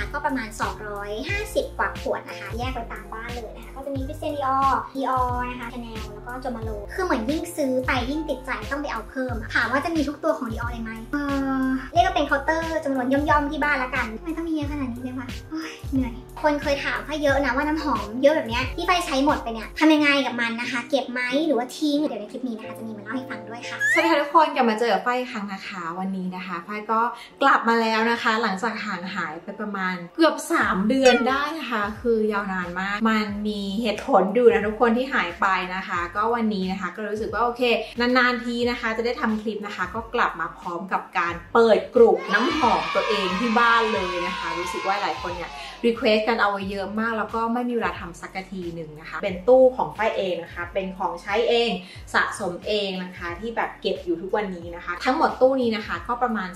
ก็ประมาณ250กว่าขวดนะคะแยกไปตามบ้านเลยนะคะก็จะมีคริสเตียนดิออนะคะชาแนลแล้วก็โจมาโลคือเหมือนยิ่งซื้อไปยิ่งติดใจต้องไปเอาเพิ่มถามว่าจะมีทุกตัวของดิออเลยไหมเรียกว่าเป็นเคาน์เตอร์จำนวนย่อมๆที่บ้านละกันทำไมต้องมีเยอะขนาดนี้เลยวะเหนื่อยคนเคยถามฝ้ายเยอะนะว่าน้ำหอมเยอะแบบนี้ที่ฝ้ายใช้หมดไปเนี่ยทำยังไงกับมันนะคะเก็บไหมหรือว่าทิ้งเดี๋ยวในคลิปนี้นะคะจะมีมาเล่าให้ฟังด้วยค่ะสวัสดีค่ะทุกคนกลับมาเจอกับฝ้ายอีกครั้งนะคะวันนี้นะคะฝ้ายก็กลับมาแล้วนะคะหลังจากห่างหายไปประมาณเกือบ3 เดือนได้นะคะคือยาวนานมากมันมีเหตุผลดูนะทุกคนที่หายไปนะคะก็วันนี้นะคะก็รู้สึกว่าโอเคนานๆทีนะคะจะได้ทำคลิปนะคะก็กลับมาพร้อมกับการเปิดกลุ่มน้ำหอมตัวเองที่บ้านเลยนะคะรู้สึกว่าหลายคนเนี่ยรีเควสกันเอาไว้เยอะมากแล้วก็ไม่มีเวลาทำสักทีหนึ่งนะคะเป็นตู้ของฝ้ายเองนะคะเป็นของใช้เองสะสมเองนะคะที่แบบเก็บอยู่ทุกวันนี้นะคะทั้งหมดตู้นี้นะคะก็ประมาณ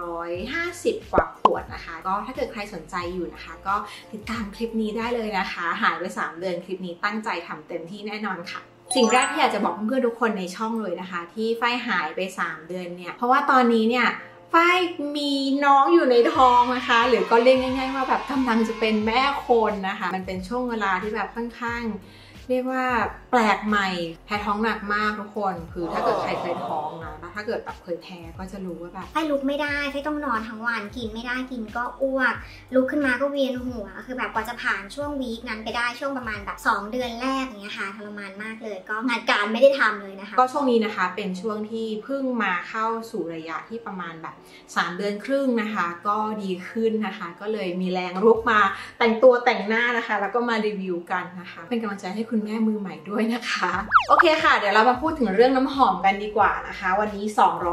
250กว่าขวดนะคะก็ถ้าเกิดใครสนใจอยู่นะคะก็ติดตามคลิปนี้ได้เลยนะคะหายไป3 เดือนคลิปนี้ตั้งใจทำเต็มที่แน่นอนค่ะสิ่งแรกที่อยากจะบอกเพื่อนๆทุกคนในช่องเลยนะคะที่ฝ้ายหายไป3 เดือนเนี่ยเพราะว่าตอนนี้เนี่ยฝ้ายมีน้องอยู่ในท้องนะคะหรือก็เรียกง่ายๆว่าแบบกำลังจะเป็นแม่คนนะคะมันเป็นช่วงเวลาที่แบบค่อนข้างเรียกว่าแปลกใหม่แพ้ท้องหนักมากทุกคนคือถ้าเกิดใครเคยท้องนะแล้วถ้าเกิดแบบเคยแพ้ก็จะรู้ว่าแบบฝ้ายลุกไม่ได้ฝ้ายต้องนอนทั้งวันกินไม่ได้กินก็อ้วกลุกขึ้นมาก็เวียนหัวคือแบบกว่าจะผ่านช่วงวีคนั้นไปได้ช่วงประมาณแบบ2 เดือนแรกอย่างเงี้ยค่ะทรมานมากเลยก็งานการไม่ได้ทำเลยนะคะก็ช่วงนี้นะคะเป็นช่วงที่เพิ่งมาเข้าสู่ระยะที่ประมาณแบบ3 เดือนครึ่งนะคะก็ดีขึ้นนะคะก็เลยมีแรงรุกมาแต่งตัวแต่งหน้านะคะแล้วก็มารีวิวกันนะคะเป็นกำลังใจให้คุณแม่มือใหม่ด้วยนะคะโอเคค่ะเดี๋ยวเรามาพูดถึงเรื่องน้ำหอมกันดีกว่านะคะวันนี้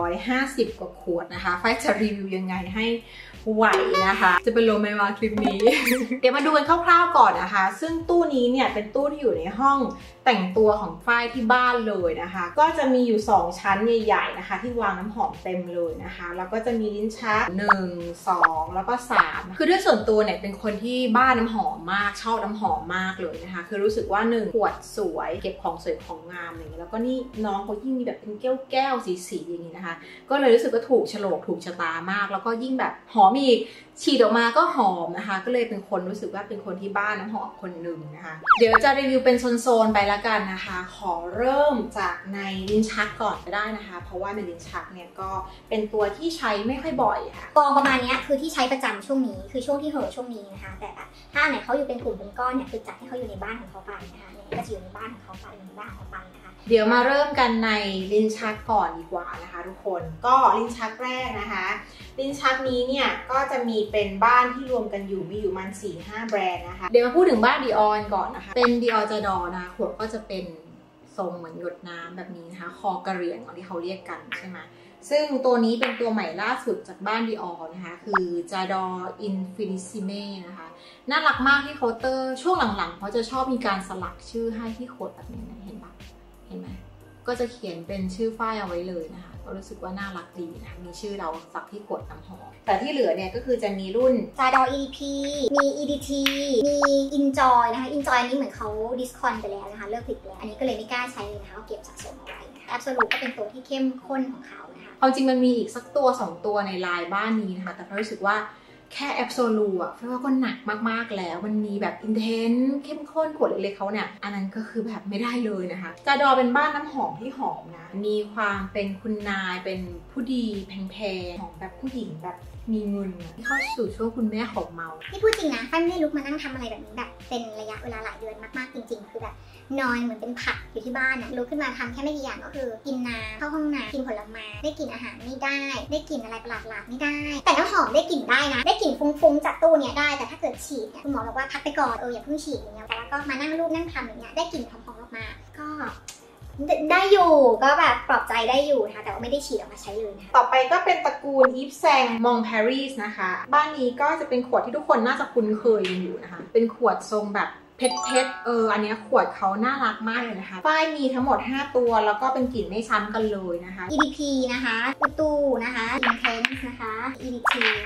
250กว่าขวดนะคะฝ้ายจะรีวิวยังไงให้ไหวนะคะจะเป็นโลไหมวะคลิปนี้ เดี๋ยวมาดูกันคร่าวๆก่อนนะคะซึ่งตู้นี้เนี่ยเป็นตู้ที่อยู่ในห้องแต่งตัวของฝ้ายที่บ้านเลยนะคะก็จะมีอยู่2 ชั้นใหญ่ๆนะคะที่วางน้ำหอมเต็มเลยนะคะแล้วก็จะมีลิ้นชัก1 2แล้วก็3คือด้วยส่วนตัวเนี่ยเป็นคนที่บ้าน้ำหอมมากชอบน้ำหอมมากเลยนะคะคือรู้สึกว่า1ขวดสวยเก็บของสวยของงามอย่างนี้แล้วก็นี่น้องเขายิ่งมีแบบเป็นแก้วสีอย่างนี้นะคะก็เลยรู้สึกว่าถูกโฉลกถูกชะตามากแล้วก็ยิ่งแบบหอมอีกฉีดออกมาก็หอมนะคะก็เลยเป็นคนรู้สึกว่าเป็นคนที่บ้าน้ำหอมคนหนึ่งนะคะเดี๋ยวจะรีวิวเป็นโซนๆไปละกันนะคะขอเริ่มจากในลิ้นชักก่อนก็ได้นะคะเพราะว่าในลิ้นชักเนี่ยก็เป็นตัวที่ใช้ไม่ค่อยบ่อยค่ะกองประมาณนี้คือที่ใช้ประจำช่วงนี้คือช่วงที่เห่อช่วงนี้นะคะแต่ถ้าอันไหนเขาอยู่เป็นกลุ่มเป็นก้อนเนี่ยคือจัดให้เขาอยู่ในบ้านของเขาไปนะคะเนี่ยก็จะอยู่ในบ้านของเขาไปอยู่ในบ้านของเขาไปนะคะเดี๋ยวมาเริ่มกันในลิ้นชักก่อนดีกว่านะคะทุกคนก็ลิ้นชักแรกนะคะลิ้นชักนี้เนี่ยก็จะมีเป็นบ้านที่รวมกันอยู่มีอยู่มัน 4-5 แบรนด์นะคะเดี๋ยวมาพูดถึงบ้าน Dior ก่อนนะคะเป็น Dior J'adore นะคะขวดก็จะเป็นทรงเหมือนหยดน้ำแบบนี้นะคะคอกระเหรี่ยงที่เขาเรียกกันใช่ไหมซึ่งตัวนี้เป็นตัวใหม่ล่าสุดจากบ้าน Dior นะคะคือ J'adore Infinissime นะคะน่ารักมากที่เคาน์เตอร์ช่วงหลังๆเขาจะชอบมีการสลักชื่อให้ที่ขวดแบบนี้นะเห็นปะเห็นไหมก็จะเขียนเป็นชื่อฝ้ายเอาไว้เลยนะคะก็รู้สึกว่าน่ารักดีนะมีชื่อเราสักที่ขวดน้ำหอมแต่ที่เหลือเนี่ยก็คือจะมีรุ่น J'adore EDP มี EDT มี Enjoy นะคะ Enjoy นี้เหมือนเขาดิสคอนไปแล้วนะคะเลิกผลิตแล้วอันนี้ก็เลยไม่กล้าใช้เลยนะคะเก็บสะสมเอาไว้นะคะ Absolute ก็เป็นตัวที่เข้มข้นของเขานะคะเอาจริงมันมีอีกสักตัว2 ตัวในไลน์บ้านนี้นะคะแต่รู้สึกว่าแค่แอบโซลูอะเพราะว่าก็หนักมากๆแล้วมันมีแบบอินเทนส์เข้มข้นขวดเล็กๆเขาเนี่ยอันนั้นก็คือแบบไม่ได้เลยนะคะJ'adoreเป็นบ้านน้ำหอมที่หอมนะมีความเป็นคุณนายเป็นผู้ดีแพงๆหอมแบบผู้หญิงแบบมีเงินที่เข้าสู่ช่วงคุณแม่ของเมาที่พูดจริงนะฝ้ายไม่ได้ลุกมานั่งทำอะไรแบบนี้แบบเป็นระยะเวลาหลายเดือนมากๆจริงๆคือแบบนอนเหมือนเป็นผักอยู่ที่บ้านนะลุกขึ้นมาทำแค่ไม่กี่อย่างก็คือกินน้ำเข้าห้องน้ำกินผลไม้ได้กินอาหารไม่ได้ได้กินอะไรประหลาดๆไม่ได้แต่น้ำหอมได้กลิ่นได้นะได้กลิ่นฟุ้งๆจากตู้เนี้ยได้แต่ถ้าเกิดฉีดเนี่ยคุณหมอบอกว่าพักไปก่อนอย่าเพิ่งฉีดอย่างเงี้ยแต่ว่าก็มานั่งรูปนั่งทำอย่างเงี้ยได้กลิ่นหอมๆออกมาก็ได้อยู่ก็แบบปลอบใจได้อยู่นะคะแต่ว่าไม่ได้ฉีดออกมาใช้เลยนะคะต่อไปก็เป็นตระกูลยิปแซงมองปารีสนะคะบ้านนี้ก็จะเป็นขวดที่ทุกคนน่าจะคุ้นเคยอยู่นะคะเป็นขวดทรงแบบเพชรอันนี้ขวดเขาน่ารักมากเลยนะคะฝ้ายมีทั้งหมด5 ตัวแล้วก็เป็นกลิ่นไม่ซ้ำกันเลยนะคะ EDP นะคะอุตูนะคะ Intense นะคะ EDT นะคะ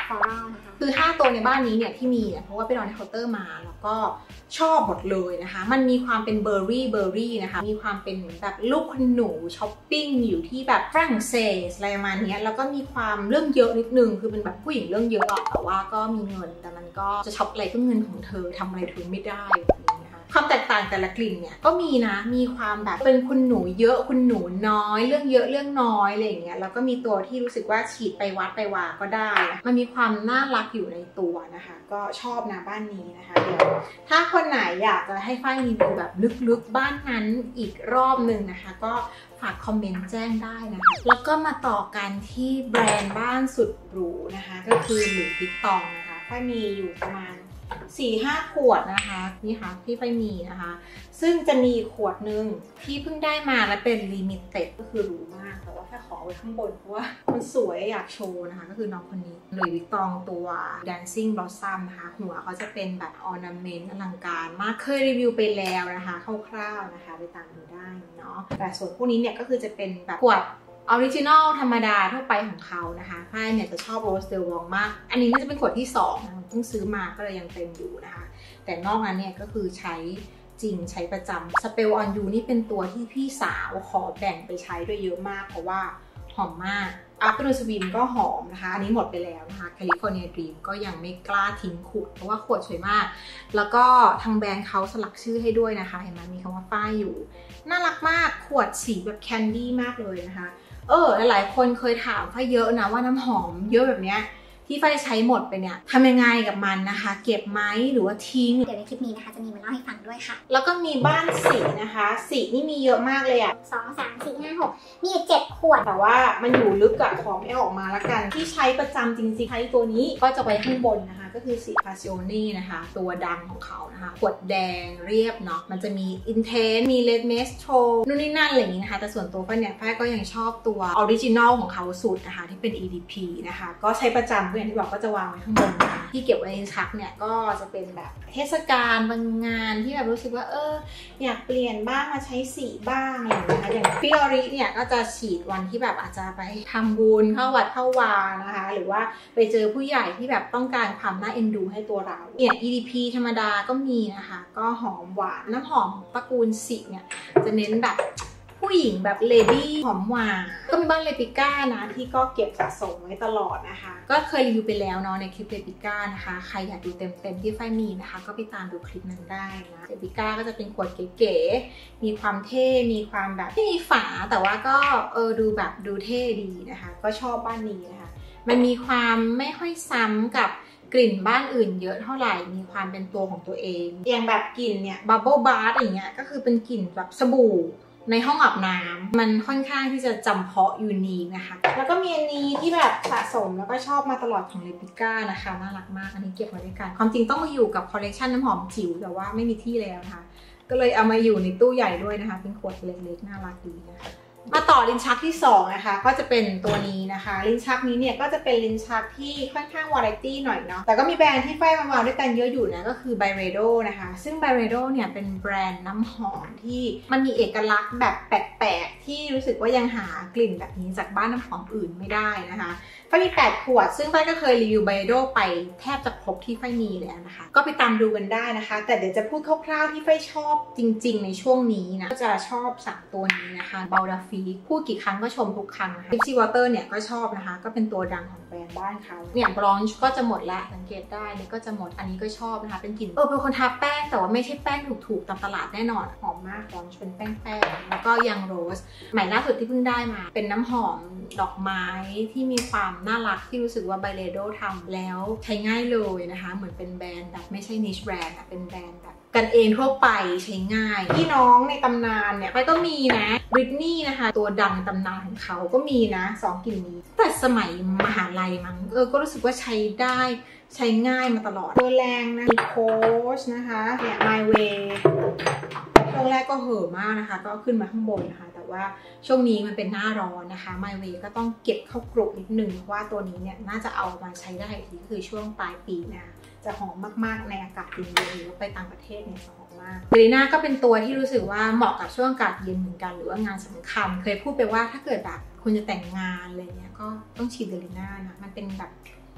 ฟลอรัลนะคะคือ5ตัวในบ้านนี้เนี่ยที่มีเนี่ยเพราะว่าไปลองในเคาน์เตอร์มาแล้วก็ชอบหมดเลยนะคะมันมีความเป็นเบอร์รี่นะคะมีความเป็นแบบลูกคุณหนูช้อปปิ้งอยู่ที่แบบฝรั่งเศสอะไรประมาณนี้แล้วก็มีความเรื่องเยอะนิดนึงคือเป็นแบบผู้หญิงเรื่องเยอะแต่ว่าก็มีเงินแต่มันก็จะช็อปอะไรก็เงินของเธอทำอะไรเธอไม่ได้แบบนี้นะคะความแตกต่างแต่ละกลิ่นเนี่ยก็มีนะมีความแบบเป็นคุณหนูเยอะคุณหนูน้อยเรื่องเยอะเรื่องน้อยอะไรอย่างเงี้ยแล้วก็มีตัวที่รู้สึกว่าฉีดไปวัดไปวาก็ได้มันมีความน่ารักอยู่ในตัวนะคะก็ชอบนะบ้านนี้นะคะเดี๋ยวถ้าคนไหนอยากจะให้ฝ้ายรีวิวแบบลึกๆบ้านนั้นอีกรอบหนึ่งนะคะก็ฝากคอมเมนต์แจ้งได้นะคะแล้วก็มาต่อกันที่แบรนด์บ้านสุดหรูนะคะก็คือหลุยส์วิตตองนะคะฝ้ายมีอยู่ประมาณ4-5 ขวดนะคะนี่ค่ะที่ฝ้ายมีนะคะซึ่งจะมีขวดหนึ่งที่เพิ่งได้มาและเป็นลิมิเต็ดก็คือหรูมากแต่ว่าแค่ขอไว้ข้างบนเพราะว่ามันสวยอยากโชว์นะคะก็คือน้องคนนี้หลุยส์วิตตองตัว Dancing Blossom นะคะหัวเขาจะเป็นแบบออร์นาเมนต์อลังการมากเคยรีวิวไปแล้วนะคะคร่าวๆนะคะไปตามดูได้เนาะแต่ส่วนพวกนี้เนี่ยก็คือจะเป็นแบบขวดออริจินอลธรรมดาทั่วไปของเขานะคะฝ้ายเนี่ยจะชอบโรสเดลวองมากอันนี้น่าจะเป็นขวดที่2นะเพิ่งซื้อมาก็เลยยังเต็มอยู่นะคะแต่นอกนั้นเนี่ยก็คือใช้จริงใช้ประจำสเปลออนยูนี่เป็นตัวที่พี่สาวขอแบ่งไปใช้ด้วยเยอะมากเพราะว่าหอมมากอัพเดอร์สวิมก็หอมนะคะอันนี้หมดไปแล้วนะคะแคลิฟอร์เนียดรีมก็ยังไม่กล้าทิ้งขวดเพราะว่าขวดสวยมากแล้วก็ทางแบรนด์เขาสลักชื่อให้ด้วยนะคะเห็นไหมมีคำว่าฝ้ายอยู่น่ารักมากขวดสีแบบแคนดี้มากเลยนะคะหลายคนเคยถามฝ้ายเยอะนะว่าน้ำหอมเยอะแบบเนี้ยที่ฝ้ายใช้หมดไปเนี่ยทำยังไงกับมันนะคะเก็บไหมหรือว่าทิ้งเดี๋ยวในคลิปนี้นะคะจะมีมาเล่าให้ฟังด้วยค่ะแล้วก็มีบ้านสีนะคะสีนี่มีเยอะมากเลยอ่ะ 2 3 4 5 6มี7 ขวดแต่ว่ามันอยู่ลึกอะขอไม่ออกมาละกันที่ใช้ประจำจริงๆใช้ตัวนี้ก็จะไว้ข้างบนนะคะก็คือสีพาซิโอนี่นะคะตัวดังของเขานะคะขวดแดงเรียบเนาะมันจะมีอินเทนมีเลดเมสโทรนู่นนี่นั่นอะไรอย่างนี้นะคะแต่ส่วนตัวฝ้ายเนี่ยฝ้ายก็ยังชอบตัวออริจินอลของเขาสุดนะคะที่เป็น EDP นะคะก็ใช้ประจำอย่างที่บอกก็จะวางไว้ข้างบนนะคะที่เก็บไว้ในชักเนี่ยก็จะเป็นแบบเทศกาลบางงานที่แบบรู้สึกว่าอยากเปลี่ยนบ้างมาใช้สีบ้างอะไรอย่างเงี้ยอย่างฟิออริเนี่ยก็จะฉีดวันที่แบบอาจจะไปทำบุญเข้าวัดเข้าวานะคะหรือว่าไปเจอผู้ใหญ่ที่แบบต้องการความน่าเอ็นดูให้ตัวเราเนี่ย EDP ธรรมดาก็มีนะคะก็หอมหวานน้ำหอมตระกูลสิเนี่ยจะเน้นแบบผู้หญิงแบบเลดี้หอมหวานก็มีบ้านเลปิก้านะที่ก็เก็บสะสมไว้ตลอดนะคะก็เคยรีวิวไปแล้วเนาะในคลิปเลปิก้านะคะใครอยากดูเต็มๆที่ฝ้ายมีนะคะก็ไปตามดูคลิปนั้นได้นะเลปิก้าก็จะเป็นขวดเก๋ๆมีความเท่มีความแบบไม่มีฝาแต่ว่าก็ดูแบบดูเท่ดีนะคะก็ชอบบ้านนี้นะคะมันมีความไม่ค่อยซ้ำกับกลิ่นบ้านอื่นเยอะเท่าไหร่มีความเป็นตัวของตัวเองอย่างแบบกลิ่นเนี่ยบับเบิลบาร์อย่างเงี้ยก็คือเป็นกลิ่นแบบสบู่ในห้องอาบน้ำมันค่อนข้างที่จะจำเพาะยูนิคนะคะแล้วก็มีอันนี้ที่แบบสะสมแล้วก็ชอบมาตลอดของเลปิก้านะคะน่ารักมากอันนี้เก็บไว้ด้วยกันความจริงต้องมาอยู่กับคอลเลกชันน้ำหอมจิ๋วแต่ว่าไม่มีที่แล้วนะคะก็เลยเอามาอยู่ในตู้ใหญ่ด้วยนะคะเป็นขวดเล็กๆน่ารักดีนะคะมาต่อลิ้นชักที่2นะคะก็จะเป็นตัวนี้นะคะลิ้นชักนี้เนี่ยก็จะเป็นลิ้นชักที่ค่อนข้างวาไรตี้หน่อยเนาะแต่ก็มีแบรนด์ที่ฝ้ายมาวางด้วยกันเยอะอยู่นะก็คือ Byredo นะคะซึ่ง Byredo เนี่ยเป็นแบรนด์น้ำหอมที่มันมีเอกลักษณ์แบบแปลกๆที่รู้สึกว่ายังหากลิ่นแบบนี้จากบ้านน้ำหอมอื่นไม่ได้นะคะฝ้ายมี8 ขวดซึ่งฝ้ายก็เคยรีวิว Byredo ไปแทบจะครบที่ฝ้ายมีแล้วนะคะก็ไปตามดูกันได้นะคะแต่เดี๋ยวจะพูดคร่าวๆที่ฝ้ายชอบจริงๆในช่วงนี้นะก็จะชอบ3ตัวนี้นะคะเบลดาฟีพูดกี่ครั้งก็ชมทุกครั้งนะคะ Tipsy Water เนี่ยก็ชอบนะคะก็เป็นตัวดังของแบรนด์บ้านเขาเนี่ยบลอนช์ก็จะหมดละสังเกตได้นี่ก็จะหมดอันนี้ก็ชอบนะคะเป็นกลิ่นเป็นคนทาแป้งแต่ว่าไม่ใช่แป้งถูกๆตามตลาดแน่นอนหอมมากบลอนช์เป็นแป้งแล้วก็ยังโรสใหม่ล่าสุดที่เพิ่งได้มาเป็นน้ำหอมดอกไม้ที่มีความน่ารักที่รู้สึกว่า Byredo ทำแล้วใช้ง่ายเลยนะคะเหมือนเป็นแบรนด์แบบไม่ใช่ niche brand อะเป็นแบรนด์แบบกันเองทั่วไปใช้ง่ายพี่น้องในตำนานเนี่ยไปก็มีนะบริตนี่นะคะตัวดังตำนานของเขาก็มีนะ2 กลิ่นนี้แต่สมัยมหาลัยมั้งก็รู้สึกว่าใช้ได้ใช้ง่ายมาตลอดตัวแรงนะมีโค้ชนะคะเนี่ย My Way ช่วงแรกก็เห่อะมากนะคะก็ขึ้นมาข้างบนนะคะแต่ว่าช่วงนี้มันเป็นหน้าร้อนนะคะ My Way ก็ต้องเก็บเข้ากรุนิดนึงเพราะว่าตัวนี้เนี่ยน่าจะเอามาใช้ได้ทีคือช่วงปลายปีนะจะหอมมากๆในอากาศเย็นๆหรือไปต่างประเทศเนี่ยจะหอมมากเบลิน่าก็เป็นตัวที่รู้สึกว่าเหมาะกับช่วงอากาศเย็นเหมือนกันหรือว่างานสำคัญเคยพูดไปว่าถ้าเกิดแบบคุณจะแต่งงานอะไรเงี้ยก็ต้องฉีดเบลิน่านะมันเป็นแบบ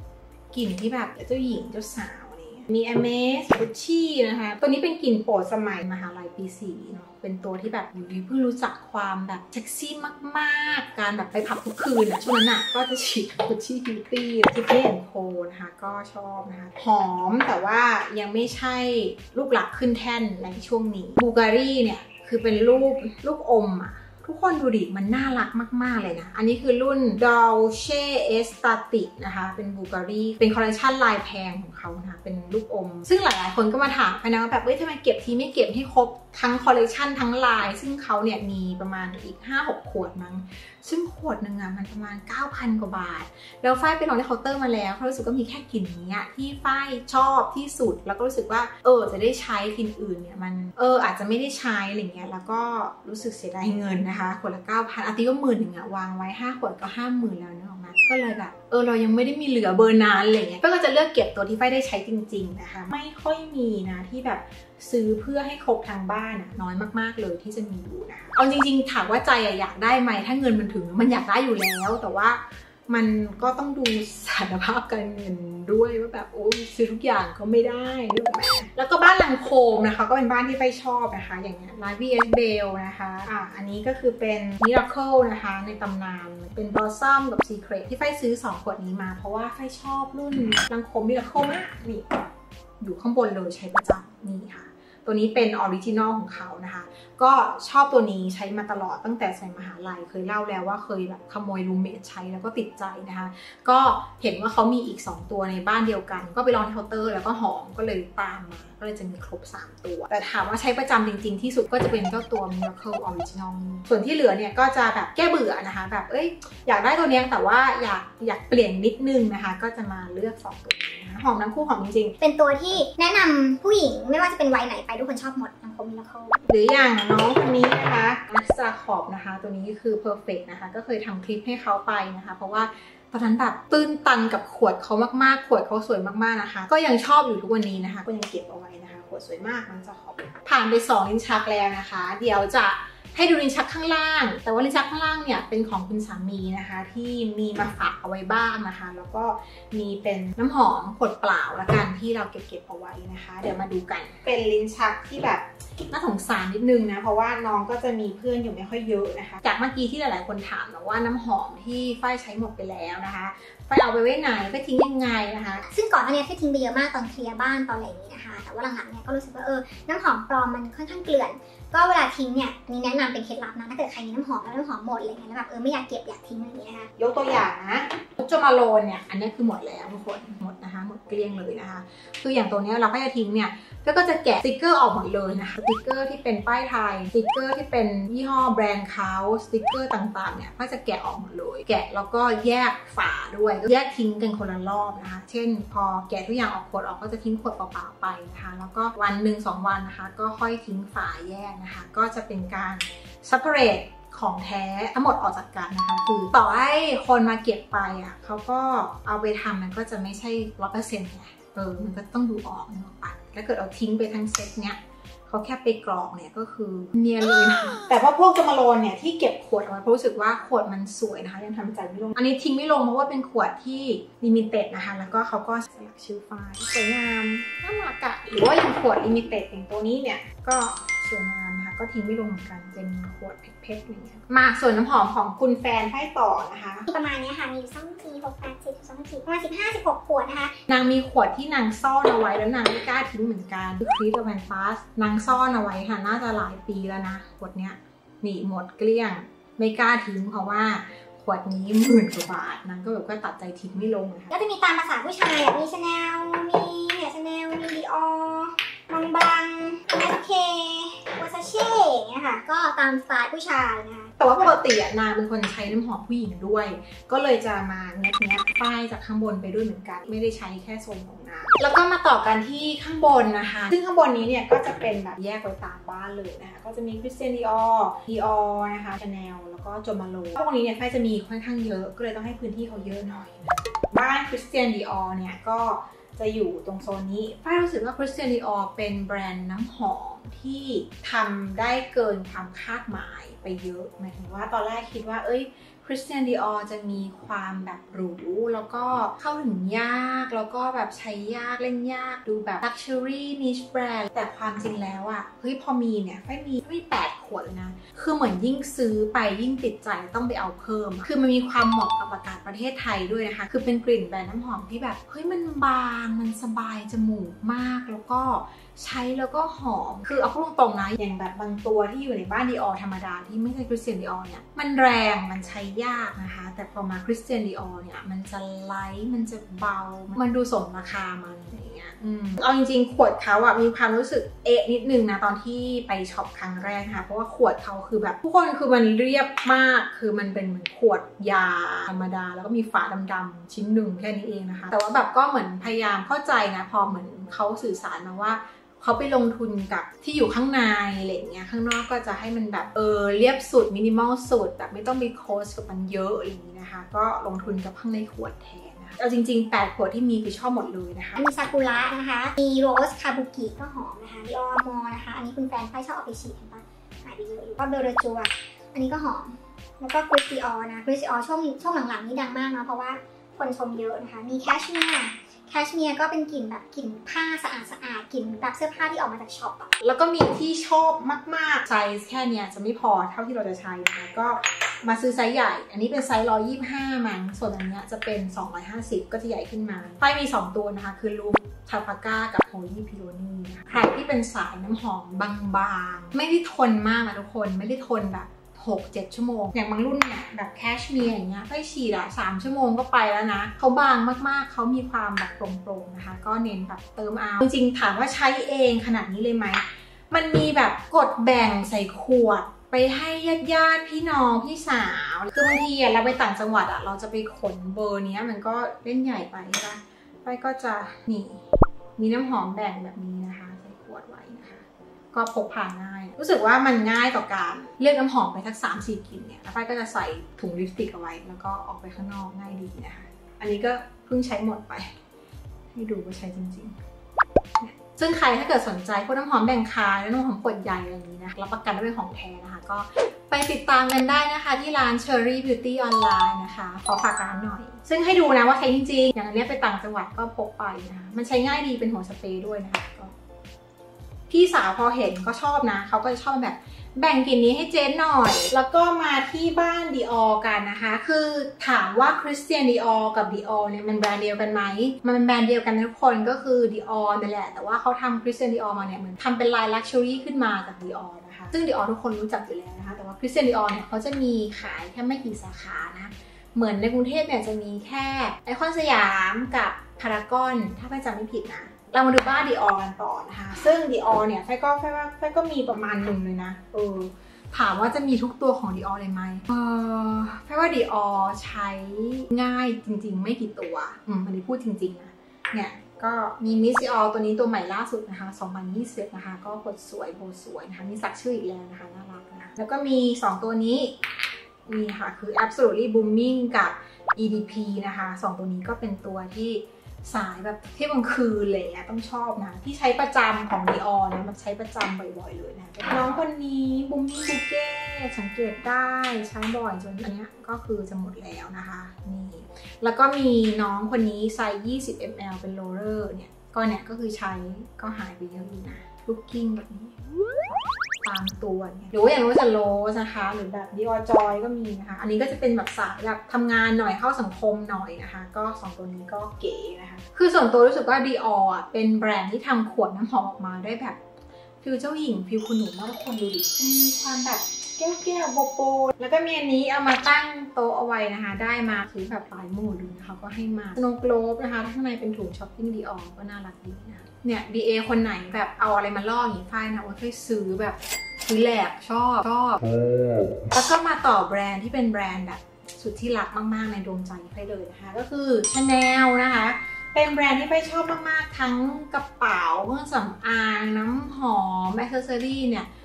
กลิ่นที่แบบเจ้าหญิงเจ้าสาวมีอเมสกุชชี่นะคะตัวนี้เป็นกลิ่นโปรดสมัยมหาลัยปี4เนาะเป็นตัวที่แบบอยู่ดีเพิ่งรู้จักความแบบเซ็กซี่มากๆการแบบไปผับทุกคืนอะช่วงนั้นอะก็จะฉีดกุชชี่บิวตี้ทิฟเฟ่แอนด์โคนะคะก็ชอบนะคะหอมแต่ว่ายังไม่ใช่ลูกหลักขึ้นแท่นในช่วงนี้บูการีเนี่ยคือเป็นลูกอมอะทุกคนดูดิมันน่ารักมากๆเลยนะอันนี้คือรุ่น Dolce Estati นะคะเป็นบูการีเป็นคอลเลคชันลายแพงของเขานะคะเป็นลูกอมซึ่งหลายๆคนก็มาถามไปนะว่าแบบทำไมเก็บทีไม่เก็บให้ครบทั้งคอลเลคชันทั้งลายซึ่งเขาเนี่ยมีประมาณอีก 5-6 ขวดมั้งซึ่งขวดหนึ่งอะมันประมาณ 9,000 กว่าบาทแล้วฝ้ายไปลองที่เคาน์เตอร์มาแล้วเขารู้สึกว่ามีแค่กลิ่นนี้ที่ฝ้ายชอบที่สุดแล้วก็รู้สึกว่าจะได้ใช้กลิ่นอื่นเนี่ยมันอาจจะไม่ได้ใช้อะไรเงี้ยแล้วก็รู้สึกเสียดายเงินนะคะขวดละ 9,000 อาทิตย์ก็10,000อะวางไว้5ขวดก็ 50,000 แล้วเนอะก็เลยแบบเรายังไม่ได้มีเหลือเบอร์นั้นอะไรเงี้ยก็จะเลือกเก็บตัวที่ฝ้ายได้ใช้จริงๆนะคะไม่ค่อยมีนะที่แบบซื้อเพื่อให้ครบทางบ้านน้อยมากๆเลยที่จะมีอยู่นะคะเอาจริงๆถามว่าใจอยากได้ไหมถ้าเงินมันถึงมันอยากได้อยู่แล้วแต่ว่ามันก็ต้องดูสถานภาพการเงินด้วยว่าแบบซื้อทุกอย่างก็ไม่ได้นึกออกไหมแล้วก็บ้านลังโคมนะคะก็เป็นบ้านที่ไฟชอบนะคะอย่างเงี้ยร้าน VS Bell นะคะอันนี้ก็คือเป็น Miracle นะคะในตำนานเป็น Blossom กับ Secret ที่ไฟซื้อ2ขวดนี้มาเพราะว่าไฟชอบรุ่นลังโคม Miracle มากนี่อยู่ข้างบนเลยใช้ประจำนี่ค่ะตัวนี้เป็นออริจินอลของเขานะคะก็ชอบตัวนี้ใช้มาตลอดตั้งแต่สมัยมหาลัยเคยเล่าแล้วว่าเคยแบบขโมยรูมเมทใช้แล้วก็ติดใจนะคะก็เห็นว่าเขามีอีก2ตัวในบ้านเดียวกันก็ไปลองที่เคาน์เตอร์แล้วก็หอมก็เลยตามมาก็เลยจะมีครบ3ตัวแต่ถามว่าใช้ประจำจริงๆที่สุดก็จะเป็นเจ้าตัว Miracle Original ส่วนที่เหลือเนี่ยก็จะแบบแก้เบื่อนะคะแบบอยากได้ตัวนี้แต่ว่าอยากเปลี่ยนนิดนึงนะคะก็จะมาเลือก2ตัวนี้หอมทั้งคู่หอมจริงๆเป็นตัวที่แนะนำผู้หญิงไม่ว่าจะเป็นวัยไหนไปทุกคนชอบหมดทั้งคมมิราเคิลหรืออย่างน้องคนนี้นะคะนักซาขอบนะคะตัวนี้คือ perfect นะคะก็เคยทำคลิปให้เขาไปนะคะเพราะว่าตอนนั้นแบบตื้นตันกับขวดเขามากๆขวดเขาสวยมากๆนะคะก็ยังชอบอยู่ทุกวันนี้นะคะก็ยังเก็บเอาไว้นะคะขวดสวยมากนักซาขอบผ่านไป2ลิ้นชักแล้วนะคะเดี๋ยวจะให้ดูลิ้นชักข้างล่างแต่ว่าลิ้นชักข้างล่างเนี่ยเป็นของคุณสามีนะคะที่มีมาฝากเอาไว้บ้างนะคะแล้วก็มีเป็นน้ำหอมขวดเปล่าละกันที่เราเก็บเอาไว้นะคะเดี๋ยวมาดูกันเป็นลิ้นชักที่แบบน่าสงสารนิดนึงนะเพราะว่าน้องก็จะมีเพื่อนอยู่ไม่ค่อยเยอะนะคะจากเมื่อกี้ที่หลายๆคนถามนะว่าน้ำหอมที่ฝ้ายใช้หมดไปแล้วนะคะฝ้ายเอาไปไว้ไหนไปทิ้งยังไงนะคะซึ่งก่อนหน้านี้ฝ้ายทิ้งไปเยอะมากตอนเคลียร์บ้านตอนอะไรอย่างนี้นะคะแต่ว่าหลังๆเนี่ยก็รู้สึกว่าน้ำหอมปลอมมันค่อนข้างเกลื่อนก็เวลาทิ้งเนี่ยนี่แนะนำเป็นเคล็ดลับนะถ้าเกิดใครมีน้ำหอมแล้วน้ำหอมหมดอะไรเงี้ยแล้วแบบไม่อยากเก็บอยากทิ้งอะไรอย่างนี้นะคะยกตัวอย่างนะโจมาโลนเนี่ยอันนี้คือหมดแล้วทุกคนหมดนะคะหมดเกลี้ยงเลยนะคะคืออย่างตัวนี้เราก็จะทิ้งเนี่ยก็จะแกะสติกเกอร์ออกหมดเลยนะคะสติกเกอร์ที่เป็นป้ายไทยสติกเกอร์ที่เป็นยี่ห้อแบรนด์เขาสติกเกอร์ต่างๆเนี่ยก็จะแกะออกหมดเลยแกะแล้วก็แยกฝาด้วยแยกทิ้งกันคนละรอบนะคะเช่นพอแกะทุกอย่างออกขวดออกก็จะทิ้งขวดเปล่าๆไปนะคะแล้วก็วันหนึ่ง2 วันนะคะก็ค่อยทิ้งฝาแยกนะคะก็จะเป็นการ separate ของแท้ทั้งหมดออกจากกันนะคะคือต่อให้คนมาเก็บไปเขาก็เอาไปทำมันก็จะไม่ใช่ 100% ไงมันก็ต้องดูออกนะปัดแล้วเกิดเอาทิ้งไปทั้งเซตเนี้ยเขาแค่ไปกรอกเนี่ยก็คือเนียนเลยนะแต่ว่าพวกจมาโลนเนี่ยที่เก็บขวดเอาไว้เพราะรู้สึกว่าขวดมันสวยนะคะยังทำใจไม่ลงอันนี้ทิ้งไม่ลงเพราะว่าเป็นขวดที่ลิมิเต็ดนะคะแล้วก็เขาก็สลักชื่อไฟล์สวยงามน่ารักอะหรือว่าอย่างขวดลิมิเต็ดอย่างตัวนี้เนี่ยก็สวยงามนะคะก็ทิ้งไม่ลงเหมือนกันเป็นขวดเพชรอย่างเงี้ยมาส่วนน้ำหอมของคุณแฟนให้ต่อนะคะประมาณนี้ค่ะมี2 4 6 8 10 12 13ประมาณ15-16 ขวดนะคะนางมีขวดที่นางซ่อนเอาไว้แล้วนางไม่กล้าทิ้งเหมือนกันคือครีสแวนฟาสนางซ่อนเอาไว้ค่ะน่าจะหลายปีแล้วนะขวดเนี้ยนี่หมดเกลี้ยงไม่กล้าทิ้งเพราะว่าขวดนี้10,000 กว่าบาทนางก็แบบก็ตัดใจทิ้งไม่ลงนะคะก็จะมีตามภาษาผู้ชายมีชาแนลมีชาแนลมีดิออมองบังเอสเควาซาเช่อย่างเงี้ยค่ะก็ตามสไตล์ผู้ชายนะคะแต่ว่าปกตินางเป็นคนใช้น้ำหอมผู้หญิงด้วยก็เลยจะมาแงะป้ายจากข้างบนไปด้วยเหมือนกันไม่ได้ใช้แค่โซนของนางแล้วก็มาต่อกันที่ข้างบนนะคะซึ่งข้างบนนี้เนี่ยก็จะเป็นแบบแยกไว้ตามบ้านเลยนะคะก็จะมีคริสเตียนดิออนะคะชาแนลแล้วก็โจมาโลพวกนี้เนี่ยฝ้ายจะมีค่อนข้างเยอะก็เลยต้องให้พื้นที่เขาเยอะหน่อยบ้านคริสเตียนดิอเนี่ยก็จะอยู่ตรงโซนนี้ฝ้ายรู้สึกว่า Christian Dior เป็นแบรนด์น้ำหอมที่ทำได้เกินความคาดหมายไปเยอะหมายถึงว่าตอนแรกคิดว่า Christian Dior จะมีความแบบหรูแล้วก็เข้าถึงยากแล้วก็แบบใช้ยากเล่นยากดูแบบ luxury niche brand แต่ความจริงแล้วอะเฮ้ยพอมีเนี่ยไม่มี8 ขวดเลยนะคือเหมือนยิ่งซื้อไปยิ่งติดใจต้องไปเอาเพิ่มคือมันมีความเหมาะกับอากาศประเทศไทยด้วยนะคะคือเป็นกลิ่นแบรนด์น้ำหอมที่แบบเฮ้ยมันบางมันสบายจมูกมากแล้วก็ใช้แล้วก็หอมคือเอาพูดตรงๆนะอย่างแบบบางตัวที่อยู่ในบ้าน Dior ธรรมดาที่ไม่ใช่ Christian Dior เนี่ยมันแรงมันใช้ยากนะคะแต่พอมา Christian Dior เนี่ยมันจะไลท์มันจะเบามันดูสมราคามันอะไรอย่างเงี้ยเอาจริงๆขวดเขาอะมีความรู้สึกนิดนึงนะตอนที่ไปช็อปครั้งแรกค่ะเพราะว่าขวดเขาคือแบบทุกคนคือมันเรียบมากคือมันเป็นเหมือนขวดยาธรรมดาแล้วก็มีฝาดำๆชิ้นหนึ่งแค่นี้เองนะคะแต่ว่าแบบก็เหมือนพยายามเข้าใจนะพอเหมือนเขาสื่อสารมาว่าเขาไปลงทุนกับที่อยู่ข้างในอะไรเงี้ยข้างนอกก็จะให้มันแบบเรียบสุดมินิมอลสุดแบบไม่ต้องมีโค้ชกับมันเยอะอะไรอย่างนี้นะคะก็ลงทุนกับข้างในขวดแทนนะเอาจริงๆ8 ขวดที่มีคือชอบหมดเลยนะคะมีซากุระนะคะมีโรสคาบุกิก็หอมนะคะดิออมอนะคะอันนี้คุณแฟนไฟชอบเอาไปฉีดเห็นปะหายไปเยอะอยู่ก็เบลเดจัวอันนี้ก็หอมแล้วก็คริสติออนะคริสติออช่วงหลังๆนี่ดังมากเนาะเพราะว่าคนชมเยอะนะคะมีแคชเมียร์ก็เป็นกลิ่นแบบกลิ่นผ้าสะอาดกลิ่นแบบเสื้อผ้าที่ออกมาจากช็อปอะแล้วก็มีที่ชอบมากๆไซส์แค่เนี้ยจะไม่พอเท่าที่เราจะใช้นะคะก็มาซื้อไซส์ใหญ่อันนี้เป็นไซส์125มั้งส่วนอันเนี้ยจะเป็น250ก็จะใหญ่ขึ้นมาไฟมี2ตัวนะคะคือลูทาปาก้ากับโฮลี่พิโรนี่นะคะใครที่เป็นสายน้ำหอมบางๆไม่ได้ทนมากนะทุกคนไม่ได้ทนแบบ6-7 ชั่วโมงอย่างบางรุ่นเนี่ยแบบแคชเมียร์อย่างเงี้ยไปฉีด3 ชั่วโมงก็ไปแล้วนะเขาบางมากๆเขามีความแบบโปร่งๆนะคะก็เน้นแบบเติมเอาจริงๆถามว่าใช้เองขนาดนี้เลยไหมมันมีแบบกดแบ่งใส่ขวดไปให้ญาติพี่น้องพี่สาวคือบางทีเราไปต่างจังหวัดเราจะไปขนเบอร์นี้มันก็เล่นใหญ่ไปใช่ปะไปก็จะนี่มีน้ำหอมแบ่งแบบนี้นะคะใส่ขวดไว้นะคะก็พกพาง่ายรู้สึกว่ามันง่ายต่อการเลือกน้ำหอมไปสัก 3-4 กลิ่นเนี่ยแล้วไปก็จะใส่ถุงลิปสติกเอาไว้แล้วก็ออกไปข้างนอกง่ายดีนะคะอันนี้ก็เพิ่งใช้หมดไปให้ดูว่าใช้จริงๆซึ่งใครถ้าเกิดสนใจพวกน้ำหอมแบ่งคายและน้ำหอมขวดใหญ่อะไรอย่างนี้นะรับประกันว่าเป็นของแท้นะคะก็ไปติดตามกันได้นะคะที่ร้าน Cherry Beauty Online นะคะขอฝากร้านหน่อยซึ่งให้ดูนะว่าใช้จริงๆอย่างอันนี้ไปต่างจังหวัดก็พกไปนะคะมันใช้ง่ายดีเป็นหัวสเปรย์ด้วยนะคะพี่สาวพอเห็นก็ชอบนะเขาก็จะชอบแบบแบ่งกลิ่นนี้ให้เจนหน่อยแล้วก็มาที่บ้าน Dior กันนะคะคือถามว่า Christian Dior กับ Dior เนี่ยมันแบรนด์เดียวกันไหมมันเป็นแบรนด์เดียวกันทุกคนก็คือ Dior นั่นแหละแต่ว่าเขาทำ Christian Dior มาเนี่ยเหมือนทำเป็นลาย Luxury ขึ้นมาจาก Dior นะคะซึ่ง Dior ทุกคนรู้จักอยู่แล้วนะคะแต่ว่า Christian Dior เนี่ยเขาจะมีขายแค่ไม่กี่สาขานะเหมือนในกรุงเทพเนี่ยจะมีแค่ไอคอนสยามกับพารากอนถ้าไม่จำไม่ผิดนะเรามาดูบ้าน Dior กันต่อนะคะซึ่ง Dior เนี่ยไฟก็มีประมาณหนึ่งเลยนะถามว่าจะมีทุกตัวของ Dior เลยไหมไฟว่า Dior ใช้ง่ายจริงๆไม่กี่ตัวอันนี้พูดจริงๆนะเนี่ยก็มี Miss Dior ตัวนี้ตัวใหม่ล่าสุดนะคะ2020นะคะก็กดสวยโบสวยนะคะมีสักชื่ออีกแล้วนะคะน่ารักนะแล้วก็มี2ตัวนี้นี่ค่ะคือ Absolutely Booming กับ EDP นะคะ2ตัวนี้ก็เป็นตัวที่สายแบบเที่ยวกลางคืนอะไรเงี้ยต้องชอบนะที่ใช้ประจำของ Dior นะแบบใช้ประจำบ่อยๆเลยนะน้องคนนี้บูมมี่บูเก้สังเกตได้ใช้บ่อยจนอันนี้ก็คือจะหมดแล้วนะคะนี่แล้วก็มีน้องคนนี้ไซส์20 ml เป็นโรลเลอร์เนี่ยก็คือใช้ก็หายไปเยอะอยู่นะลุคกิ้งแบบนี้ตามตัวเนี่ยหรือว่าอย่างโรสโรสนะคะหรือแบบ Dior Joy ก็มีนะคะอันนี้ก็จะเป็นแบบสายแบบทำงานหน่อยเข้าสังคมหน่อยนะคะก็2ตัวนี้ก็เก๋นะคะคือส่วนตัวรู้สึกว่า Dior เป็นแบรนด์ที่ทำขวดน้ำหอมออกมาได้แบบฟิลเจ้าหญิงฟิลคุณหนูมากทุกคนดูดิมีความแบบแก้วโบแล้วก็มีอันนี้เอามาตั้งโต๊ะเอาไว้นะคะได้มาซื้อแบบปลายหมู่ดูนะคะก็ให้มาสโนว์โกลบนะคะข้างในเป็นถุงช้อปปิ้ง Dior ก็น่ารักดีนะเนี่ย DA คนไหนแบบเอาอะไรมาล่ออย่างนี้ฝ้ายนะว่าเคยซื้อแบบซื้อแหลกชอบแล้วก็มาต่อแบรนด์ที่เป็นแบรนด์แบบสุดที่รักมากๆในดวงใจไฟเลยนะคะก็คือ Chanel นะคะเป็นแบรนด์ที่ไฟชอบมากๆทั้งกระเป๋าเครื่องสำอางน้ำหอมแอคเซสซอรี่เนี่ย